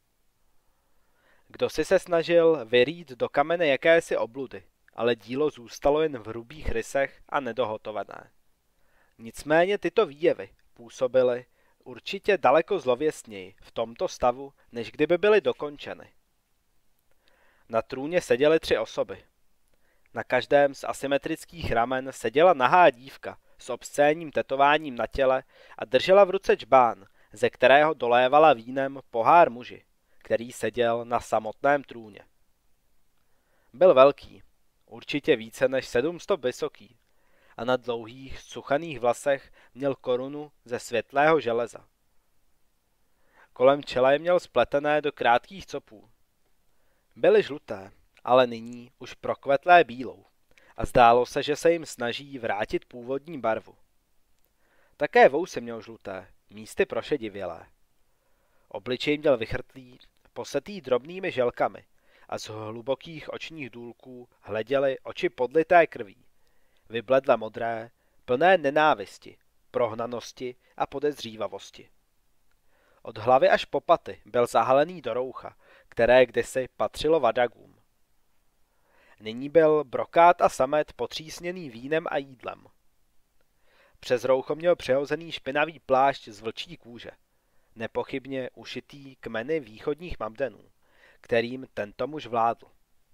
Kdosi se snažil vyrýt do kamene jakési obludy, ale dílo zůstalo jen v hrubých rysech a nedohotovené. Nicméně tyto výjevy působily určitě daleko zlověstněji v tomto stavu, než kdyby byly dokončeny. Na trůně seděly tři osoby. Na každém z asymetrických ramen seděla nahá dívka s obscénním tetováním na těle a držela v ruce džbán, ze kterého dolévala vínem pohár muži, který seděl na samotném trůně. Byl velký, určitě více než sedm stop vysoký, a na dlouhých, suchaných vlasech měl korunu ze světlého železa. Kolem čela měl spletené do krátkých copů. Byly žluté, ale nyní už prokvetlé bílou a zdálo se, že se jim snaží vrátit původní barvu. Také vousy měl žluté, místy prošedivělé. Obličej měl vychrtlý, posetý drobnými želkami a z hlubokých očních důlků hleděly oči podlité krví, vybledle modré, plné nenávisti, prohnanosti a podezřívavosti. Od hlavy až po paty byl zahalený do roucha, které kdysi patřilo vadagům. Nyní byl brokát a samet potřísněný vínem a jídlem. Přes roucho měl přihozený špinavý plášť z vlčí kůže, nepochybně ušitý kmeny východních Mabdenů, kterým tento muž vládl.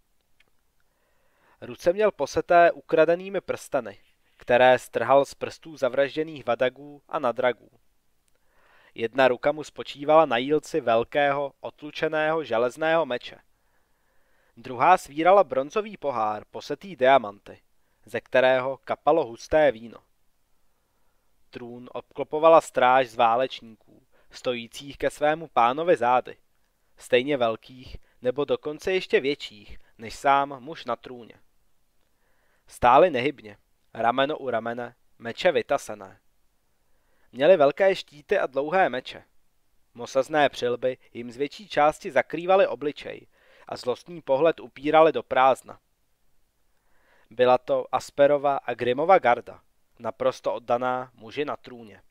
Ruce měl poseté ukradenými prsteny, které strhal z prstů zavražděných vadagů a nadragů. Jedna ruka mu spočívala na jílci velkého, otlučeného železného meče. Druhá svírala bronzový pohár posetý diamanty, ze kterého kapalo husté víno. Trůn obklopovala stráž z válečníků, stojících ke svému pánovi zády, stejně velkých nebo dokonce ještě větších než sám muž na trůně. Stáli nehybně, rameno u ramene, meče vytasené. Měli velké štíty a dlouhé meče. Mosazné přilby jim z větší části zakrývaly obličej a zlostný pohled upírali do prázdna. Byla to Asperova a Grimova garda, naprosto oddaná muži na trůně.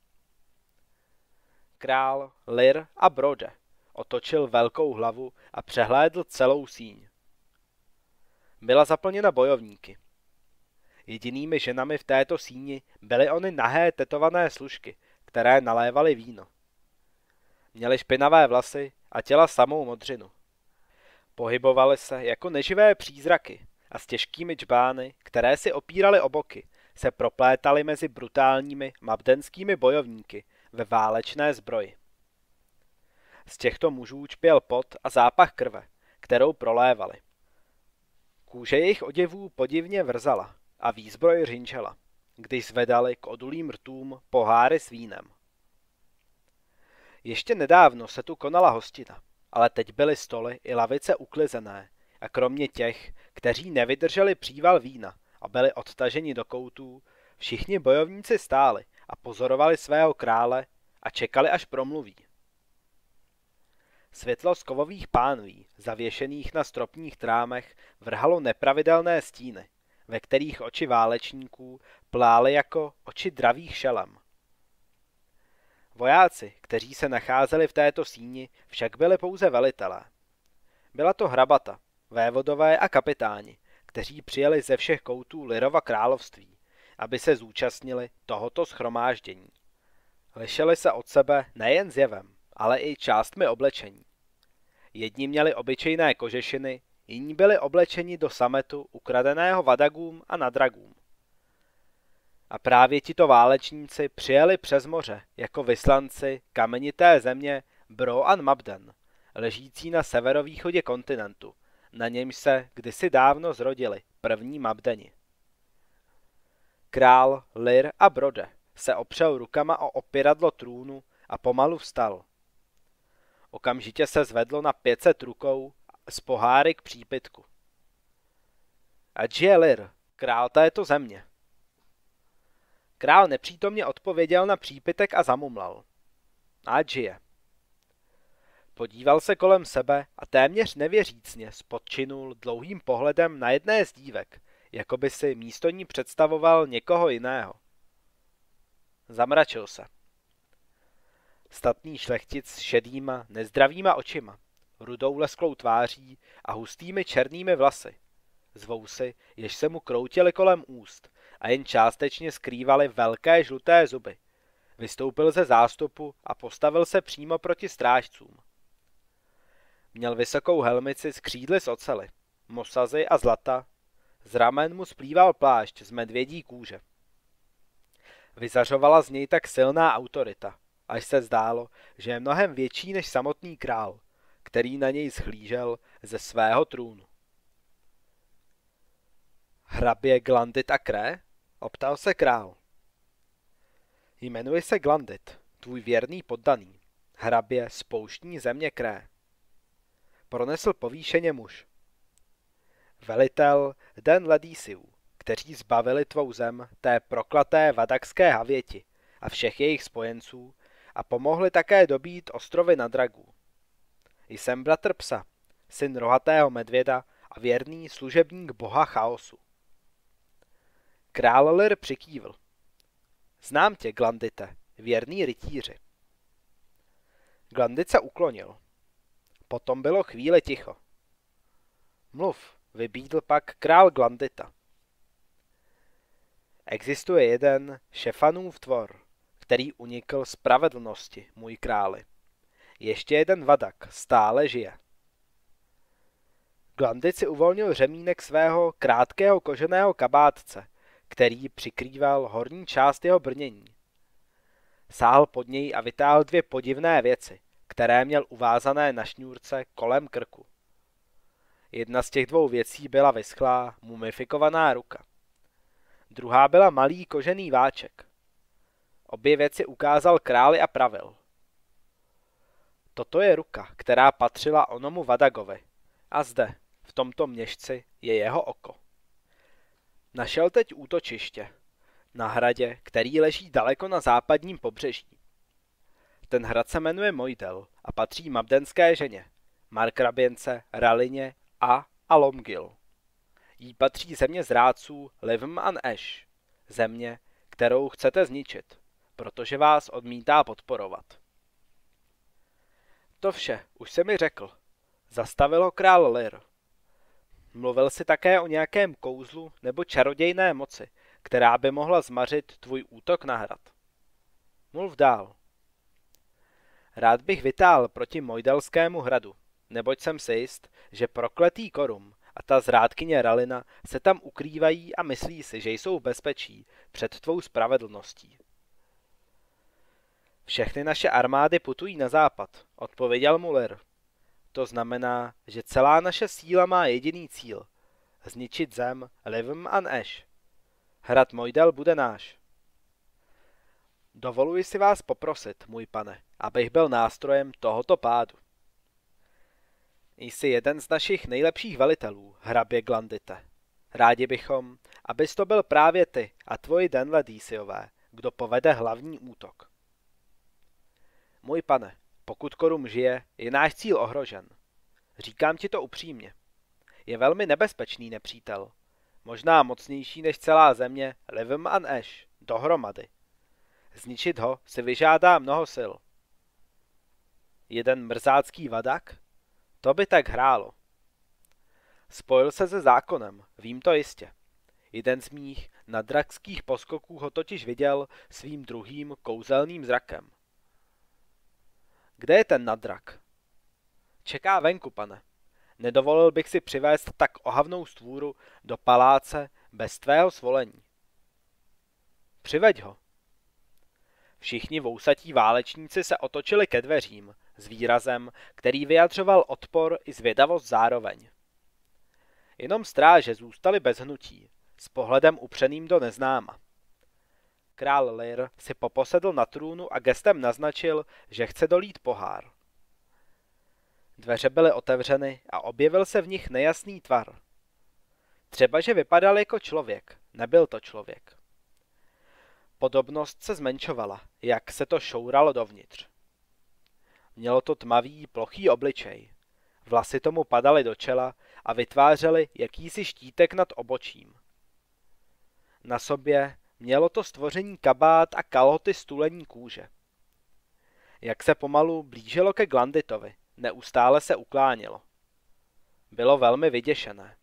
Král, Lir a Brode otočil velkou hlavu a přehlédl celou síň. Byla zaplněna bojovníky. Jedinými ženami v této síni byly ony nahé tetované služky, které nalévaly víno. Měly špinavé vlasy a těla samou modřinu. Pohybovaly se jako neživé přízraky a s těžkými džbány, které si opíraly o boky, se proplétaly mezi brutálními mabdenskými bojovníky ve válečné zbroji. Z těchto mužů čpěl pot a zápach krve, kterou prolévali. Kůže jejich oděvů podivně vrzala a výzbroj řinčela, když zvedali k odulým rtům poháry s vínem. Ještě nedávno se tu konala hostina, ale teď byly stoly i lavice uklizené a kromě těch, kteří nevydrželi příval vína a byli odtaženi do koutů, všichni bojovníci stáli a pozorovali svého krále a čekali, až promluví. Světlo z kovových pánví, zavěšených na stropních trámech, vrhalo nepravidelné stíny, ve kterých oči válečníků plály jako oči dravých šelem. Vojáci, kteří se nacházeli v této síni, však byli pouze velitelé. Byla to hrabata, vévodové a kapitáni, kteří přijeli ze všech koutů Lirova království, aby se zúčastnili tohoto shromáždění. Lišili se od sebe nejen zjevem, ale i částmi oblečení. Jedni měli obyčejné kožešiny, jiní byli oblečeni do sametu ukradeného vadagům a nadragům. A právě tito válečníci přijeli přes moře jako vyslanci kamenité země Bro-an Mabden, ležící na severovýchodě kontinentu, na němž se kdysi dávno zrodili první Mabdeni. Král, Lir a Brode se opřel rukama o opěradlo trůnu a pomalu vstal. Okamžitě se zvedlo na pět set rukou z poháry k přípitku. Ať je Lir, král této země. Král nepřítomně odpověděl na přípitek a zamumlal. Ať žije. Podíval se kolem sebe a téměř nevěřícně spodčinul dlouhým pohledem na jedné z dívek, jako by si místo ní představoval někoho jiného. Zamračil se. Statný šlechtic s šedýma, nezdravýma očima, rudou lesklou tváří a hustými černými vlasy, z vousy, jež se mu kroutily kolem úst a jen částečně skrývaly velké žluté zuby. Vystoupil ze zástupu a postavil se přímo proti strážcům. Měl vysokou helmici s křídly z ocely, mosazy a zlata, z ramen mu splýval plášť z medvědí kůže. Vyzařovala z něj tak silná autorita, až se zdálo, že je mnohem větší než samotný král, který na něj shlížel ze svého trůnu. Hrabě Glandit a Kré? Optal se král. Jmenuji se Glandit, tvůj věrný poddaný, hrabě z pouštní země Kré. Pronesl povýšeně muž. Velitel Den Ledísiů, kteří zbavili tvou zem té proklaté vadakské havěti a všech jejich spojenců a pomohli také dobít ostrovy Nadragů. Jsem bratr psa, syn rohatého medvěda a věrný služebník boha chaosu. Král Lir přikývl. Znám tě, Glandite, věrný rytíři. Glandit se uklonil. Potom bylo chvíli ticho. Mluv, vybídl pak král Glandita. Existuje jeden Šefanův tvor, který unikl spravedlnosti, můj králi. Ještě jeden vadak stále žije. Glandit si uvolnil řemínek svého krátkého koženého kabátce, který přikrýval horní část jeho brnění. Sáhl pod něj a vytáhl dvě podivné věci, které měl uvázané na šňůrce kolem krku. Jedna z těch dvou věcí byla vyschlá, mumifikovaná ruka. Druhá byla malý kožený váček. Obě věci ukázal králi a pravil. Toto je ruka, která patřila onomu Vadagovi, a zde, v tomto měšci, je jeho oko. Našel teď útočiště, na hradě, který leží daleko na západním pobřeží. Ten hrad se jmenuje Mojdel a patří mabdenské ženě, markraběnce Ralině a Alomgil. Jí patří země zrádců Livm an Esh, země, kterou chcete zničit, protože vás odmítá podporovat. To vše už se mi řekl, zastavil ho král Lir. Mluvil si také o nějakém kouzlu nebo čarodějné moci, která by mohla zmařit tvůj útok na hrad. Mluv dál. Rád bych vytáhl proti Mojdelskému hradu, neboť jsem si jist, že prokletý Korum a ta zrádkyně Ralina se tam ukrývají a myslí si, že jsou v bezpečí před tvou spravedlností. Všechny naše armády putují na západ, odpověděl mu Lir. To znamená, že celá naše síla má jediný cíl. Zničit zem Livm an Esh. Hrad Mojdel bude náš. Dovoluji si vás poprosit, můj pane, abych byl nástrojem tohoto pádu. Jsi jeden z našich nejlepších velitelů, hrabě Glandite. Rádi bychom, abys to byl právě ty a tvoji Denledísiové, kdo povede hlavní útok. Můj pane, pokud Korum žije, je náš cíl ohrožen. Říkám ti to upřímně. Je velmi nebezpečný nepřítel. Možná mocnější než celá země Livm an Esh, dohromady. Zničit ho si vyžádá mnoho sil. Jeden mrzácký vadak? To by tak hrálo. Spojil se se zákonem, vím to jistě. Jeden z mých nadrakských poskoků ho totiž viděl svým druhým kouzelným zrakem. Kde je ten nadrak? Čeká venku, pane. Nedovolil bych si přivést tak ohavnou stvůru do paláce bez tvého svolení. Přiveď ho. Všichni vousatí válečníci se otočili ke dveřím s výrazem, který vyjadřoval odpor i zvědavost zároveň. Jenom stráže zůstali bez hnutí, s pohledem upřeným do neznáma. Král Lir si poposedl na trůnu a gestem naznačil, že chce dolít pohár. Dveře byly otevřeny a objevil se v nich nejasný tvar. Třeba, že vypadal jako člověk, nebyl to člověk. Podobnost se zmenšovala, jak se to šouralo dovnitř. Mělo to tmavý, plochý obličej. Vlasy tomu padaly do čela a vytvářely jakýsi štítek nad obočím. Na sobě mělo to stvoření kabát a kalhoty z tulení kůže. Jak se pomalu blížilo ke Glanditovi, neustále se uklánělo. Bylo velmi vyděšené.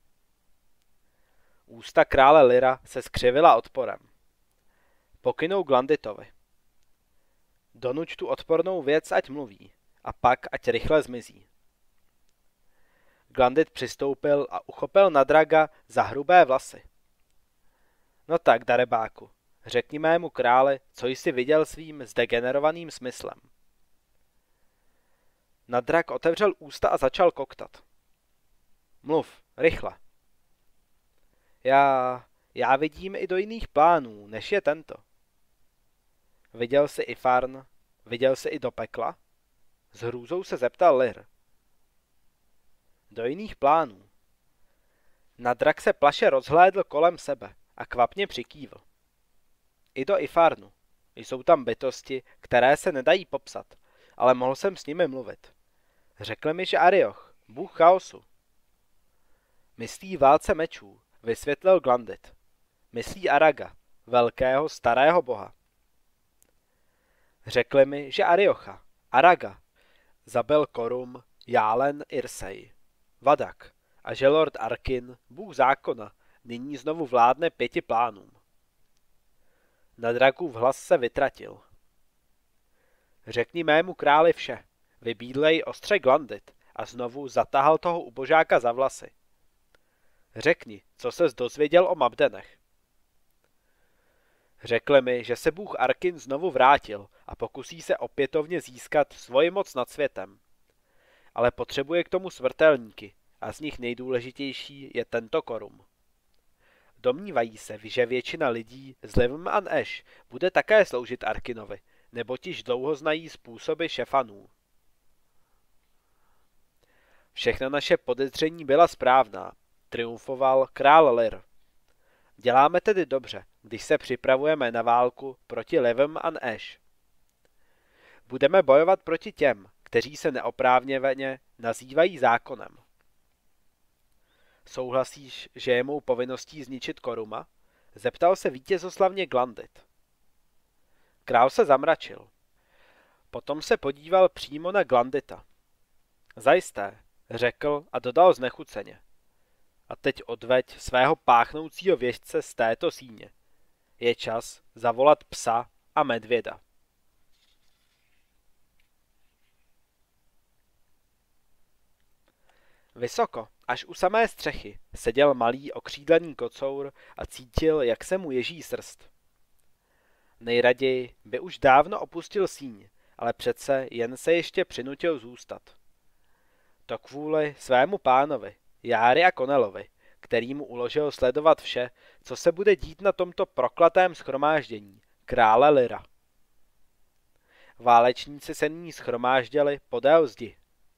Ústa krále Lira se skřivila odporem. Pokynul Glanditovi. Donuč tu odpornou věc, ať mluví, a pak ať rychle zmizí. Glandit přistoupil a uchopil Nadraga za hrubé vlasy. No tak, darebáku, řekni mému králi, co jsi viděl svým zdegenerovaným smyslem. Nadrag otevřel ústa a začal koktat. Mluv, rychle. Já, já vidím i do jiných plánů, než je tento. Viděl jsi i Farn, viděl jsi i do pekla? S hrůzou se zeptal Lir. Do jiných plánů. Nadrak se plaše rozhlédl kolem sebe a kvapně přikývl. I do Ifarnu. Jsou tam bytosti, které se nedají popsat, ale mohl jsem s nimi mluvit. Řekli mi, že Arioch, bůh chaosu. Myslí válce mečů, vysvětlil Glandit. Myslí Araga, velkého starého boha. Řekli mi, že Ariocha, Araga, zabil Korum, Jálen Irsej, Vadak a že Lord Arkin, bůh zákona, nyní znovu vládne pěti plánům. Nadrakův hlas se vytratil. Řekni mému králi vše, vybídlej ostře Glandit a znovu zatahal toho ubožáka za vlasy. Řekni, co ses dozvěděl o Mabdenech. Řekli mi, že se bůh Arkin znovu vrátil a pokusí se opětovně získat svoji moc nad světem. Ale potřebuje k tomu smrtelníky a z nich nejdůležitější je tento Korum. Domnívají se, že většina lidí z Livm an Ash bude také sloužit Arkinovi, neboť již dlouho znají způsoby šefanů. Všechna naše podezření byla správná, triumfoval král Lir. Děláme tedy dobře, když se připravujeme na válku proti Livm an Ash. Budeme bojovat proti těm, kteří se neoprávněně nazývají zákonem. Souhlasíš, že je mou povinností zničit Koruma? Zeptal se vítězoslavně Glandit. Král se zamračil. Potom se podíval přímo na Glandita. Zajisté, řekl a dodal znechuceně. A teď odveď svého páchnoucího věžce z této síně. Je čas zavolat psa a medvěda. Vysoko, až u samé střechy, seděl malý okřídlený kocour a cítil, jak se mu ježí srst. Nejraději by už dávno opustil síň, ale přece jen se ještě přinutil zůstat. To kvůli svému pánovi, Járy a Konelovi, který mu uložil sledovat vše, co se bude dít na tomto prokletém shromáždění, krále Lira. Válečníci se nyní shromážděli podél zdi.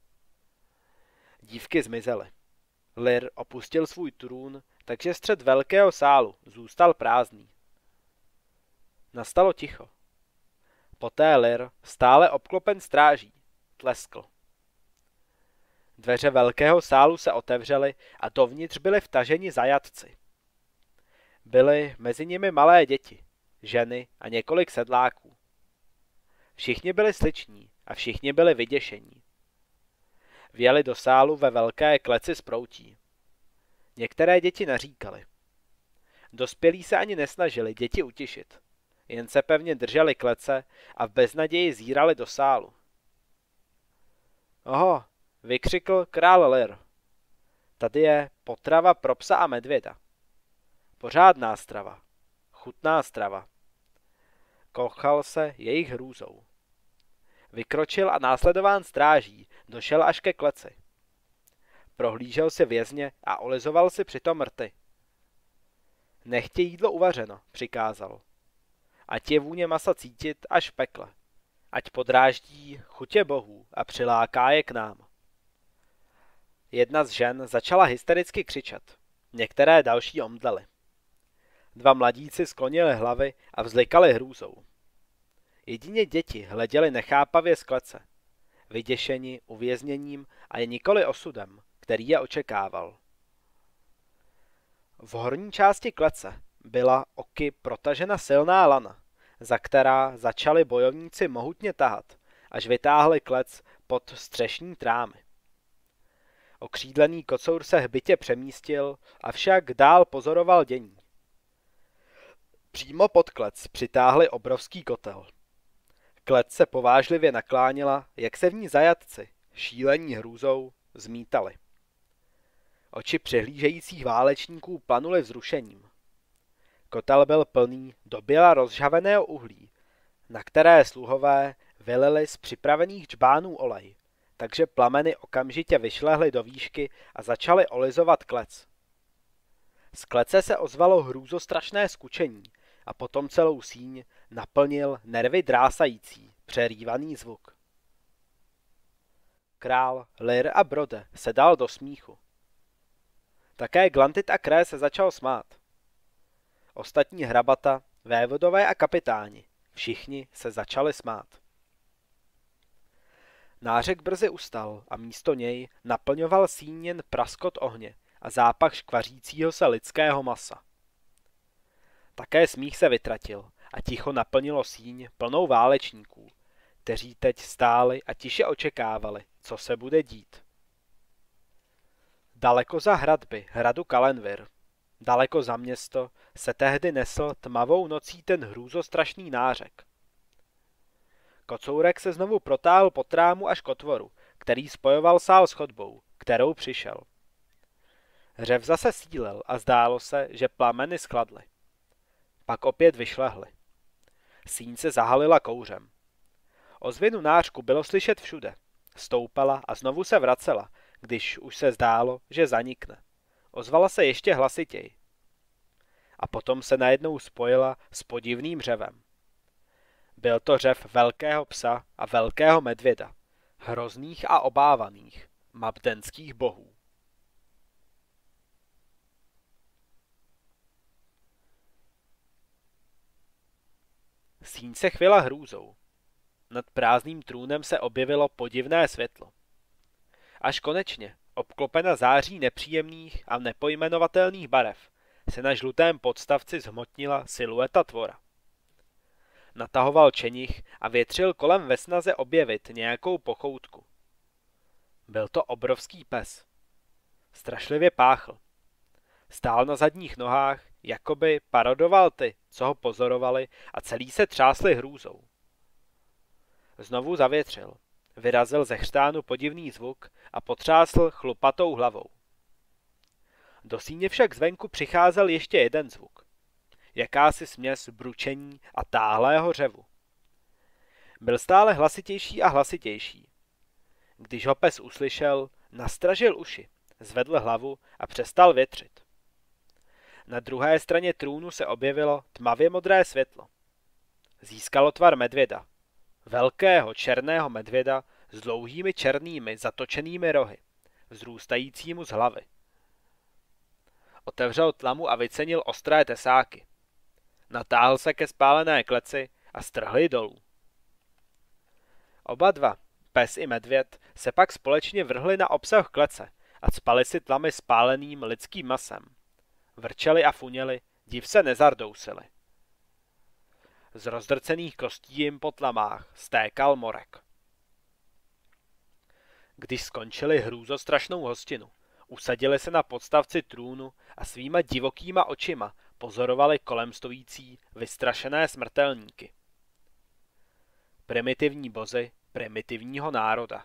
Dívky zmizely. Lir opustil svůj trůn, takže střed velkého sálu zůstal prázdný. Nastalo ticho. Poté Lir, stále obklopen stráží, tleskl. Dveře velkého sálu se otevřely a dovnitř byli vtaženi zajatci. Byly mezi nimi malé děti, ženy a několik sedláků. Všichni byli sliční a všichni byli vyděšení. Vjeli do sálu ve velké kleci z proutí. Některé děti naříkaly. Dospělí se ani nesnažili děti utišit, jen se pevně drželi klece a v beznaději zírali do sálu. Oho, vykřikl král Lir. Tady je potrava pro psa a medvěda. Pořádná strava, chutná strava. Kochal se jejich hrůzou. Vykročil a následován stráží došel až ke kleci. Prohlížel si vězně a olizoval si přitom rty. Nechtě jídlo uvařeno, přikázal. Ať je vůně masa cítit až v pekle. Ať podráždí chutě bohů a přiláká je k nám. Jedna z žen začala hystericky křičet. Některé další omdlely. Dva mladíci sklonili hlavy a vzlikali hrůzou. Jedině děti hleděli nechápavě z klece, vyděšeni uvězněním a je nikoli osudem, který je očekával. V horní části klece byla oky protažena silná lana, za která začali bojovníci mohutně tahat, až vytáhli klec pod střešní trámy. Okřídlený kocour se hbitě přemístil, avšak dál pozoroval dění. Přímo pod klec přitáhli obrovský kotel. Klec se povážlivě naklánila, jak se v ní zajatci, šílení hrůzou, zmítali. Oči přehlížejících válečníků planuly vzrušením. Kotel byl plný doběla rozžhaveného uhlí, na které sluhové vylili z připravených džbánů olej, takže plameny okamžitě vyšlehly do výšky a začaly olizovat klec. Z klece se ozvalo hrůzostrašné skučení a potom celou síň naplnil nervy drásající, přerývaný zvuk. Král, Lir a Brode se dal do smíchu. Také Glantit a Kré se začal smát. Ostatní hrabata, vévodové a kapitáni, všichni se začali smát. Nářek brzy ustal a místo něj naplňoval síň jen praskot ohně a zápach škvařícího se lidského masa. Také smích se vytratil a ticho naplnilo síň plnou válečníků, kteří teď stáli a tiše očekávali, co se bude dít. Daleko za hradby hradu Kalenvir, daleko za město, se tehdy nesl tmavou nocí ten hrůzostrašný nářek. Kocourek se znovu protáhl po trámu až k otvoru, který spojoval sál s chodbou, kterou přišel. Řev zase sílil a zdálo se, že plameny schladly. Pak opět vyšlehly. Síň se zahalila kouřem. Ozvěnu nářku bylo slyšet všude. Stoupala a znovu se vracela, když už se zdálo, že zanikne. Ozvala se ještě hlasitěji. A potom se najednou spojila s podivným řevem. Byl to řev velkého psa a velkého medvěda, hrozných a obávaných, mabdenských bohů. Síň se chvěla hrůzou. Nad prázdným trůnem se objevilo podivné světlo. Až konečně, obklopena září nepříjemných a nepojmenovatelných barev, se na žlutém podstavci zhmotnila silueta tvora. Natahoval čenich a větřil kolem ve snaze objevit nějakou pochoutku. Byl to obrovský pes. Strašlivě páchl. Stál na zadních nohách, jakoby parodoval ty, co ho pozorovali, a celý se třásli hrůzou. Znovu zavětřil, vyrazil ze chřtánu podivný zvuk a potřásl chlupatou hlavou. Do síně však zvenku přicházel ještě jeden zvuk. Jakási směs bručení a táhlého řevu. Byl stále hlasitější a hlasitější. Když ho pes uslyšel, nastražil uši, zvedl hlavu a přestal větřit. Na druhé straně trůnu se objevilo tmavě modré světlo. Získalo tvar medvěda. Velkého černého medvěda s dlouhými černými zatočenými rohy, vzrůstajícímu z hlavy. Otevřel tlamu a vycenil ostré tesáky. Natáhl se ke spálené kleci a strhl ji dolů. Oba dva, pes i medvěd, se pak společně vrhli na obsah klece a cpali si tlamy spáleným lidským masem. Vrčeli a funěli, div se nezardousili. Z rozdrcených kostí jim po tlamách stékal morek. Když skončili hrůzostrašnou hostinu, usadili se na podstavci trůnu a svýma divokýma očima pozorovali kolem stojící vystrašené smrtelníky. Primitivní bozy primitivního národa.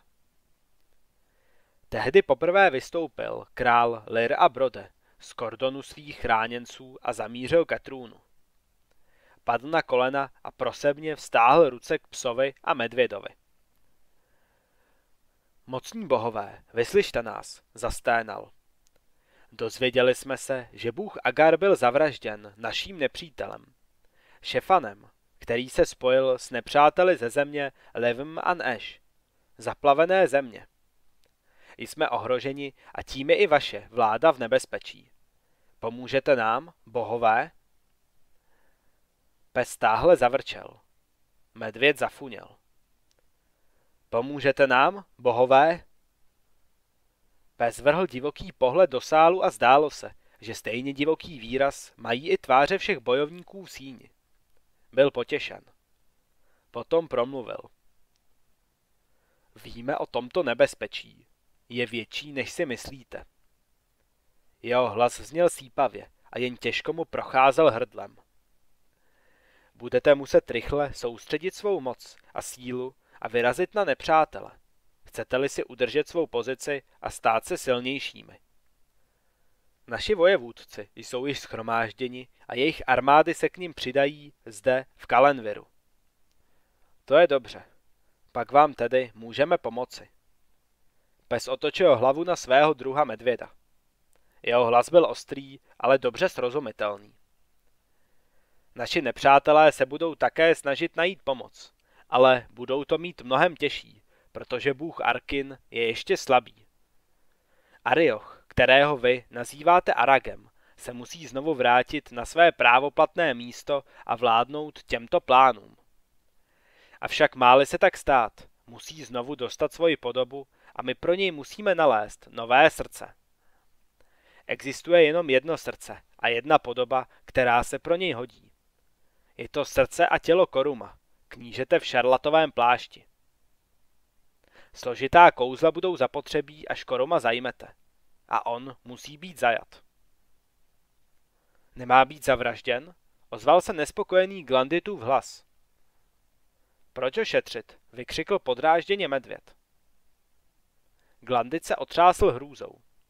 Tehdy poprvé vystoupil král Lir a Brode z kordonu svých chráněnců a zamířil ke trůnu. Padl na kolena a prosebně vztáhl ruce k psovi a medvědovi. Mocní bohové, vyslyšte nás, zasténal. Dozvěděli jsme se, že bůh Agar byl zavražděn naším nepřítelem, Šefanem, který se spojil s nepřáteli ze země Levm an Eš, zaplavené země. Jsme ohroženi a tím je i vaše vláda v nebezpečí. Pomůžete nám, bohové? Pes táhle zavrčel. Medvěd zafuněl. Pomůžete nám, bohové? Pes vrhl divoký pohled do sálu a zdálo se, že stejně divoký výraz mají i tváře všech bojovníků v síni. Byl potěšen. Potom promluvil. Víme o tomto nebezpečí. Je větší, než si myslíte. Jeho hlas zněl sípavě a jen těžko mu procházel hrdlem. Budete muset rychle soustředit svou moc a sílu a vyrazit na nepřátele. Chcete-li si udržet svou pozici a stát se silnějšími. Naši vojevůdci jsou již shromážděni a jejich armády se k nim přidají zde v Kalenviru. To je dobře. Pak vám tedy můžeme pomoci. Pes otočil hlavu na svého druha medvěda. Jeho hlas byl ostrý, ale dobře srozumitelný. Naši nepřátelé se budou také snažit najít pomoc, ale budou to mít mnohem těžší, protože bůh Arkin je ještě slabý. Arioch, kterého vy nazýváte Aragem, se musí znovu vrátit na své právoplatné místo a vládnout těmto plánům. Avšak máli se tak stát, musí znovu dostat svoji podobu a my pro něj musíme nalézt nové srdce. Existuje jenom jedno srdce a jedna podoba, která se pro něj hodí. Je to srdce a tělo Koruma, knížete v šarlatovém plášti. Složitá kouzla budou zapotřebí, až Koruma zajmete. A on musí být zajat. Nemá být zavražděn? Ozval se nespokojený Glanditův hlas. Proč ho šetřit? Vykřikl podrážděně medvěd. Glandit se otřásl hrůzou.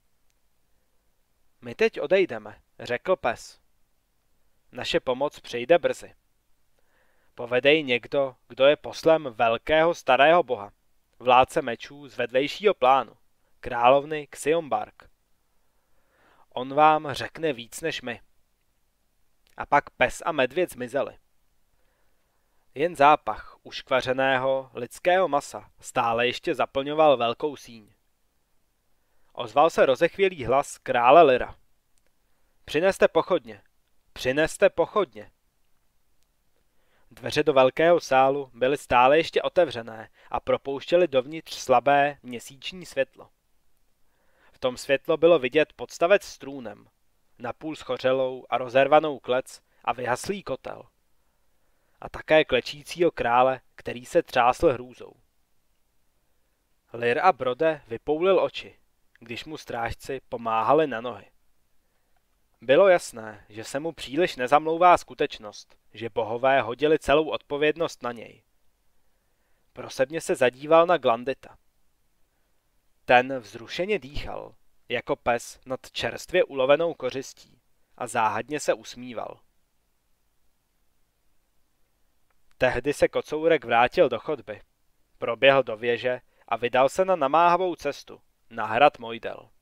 My teď odejdeme, řekl pes. Naše pomoc přijde brzy. Povedej někdo, kdo je poslem velkého starého boha, vládce mečů z vedlejšího plánu, královny Xiombark. On vám řekne víc než my. A pak pes a medvěd zmizeli. Jen zápach uškvařeného lidského masa stále ještě zaplňoval velkou síň. Ozval se rozechvělý hlas krále Lyra. Přineste pochodně, přineste pochodně. Dveře do velkého sálu byly stále ještě otevřené a propouštěly dovnitř slabé měsíční světlo. V tom světlo bylo vidět podstavec s trůnem, napůl schořelou a rozervanou klec a vyhaslý kotel. A také klečícího krále, který se třásl hrůzou. Lyr a Brode vypoulil oči, když mu strážci pomáhali na nohy. Bylo jasné, že se mu příliš nezamlouvá skutečnost, že bohové hodili celou odpovědnost na něj. Prosebně se zadíval na Glandita. Ten vzrušeně dýchal, jako pes nad čerstvě ulovenou kořistí, a záhadně se usmíval. Tehdy se kocourek vrátil do chodby, proběhl do věže a vydal se na namáhavou cestu, na hrad Mojdel.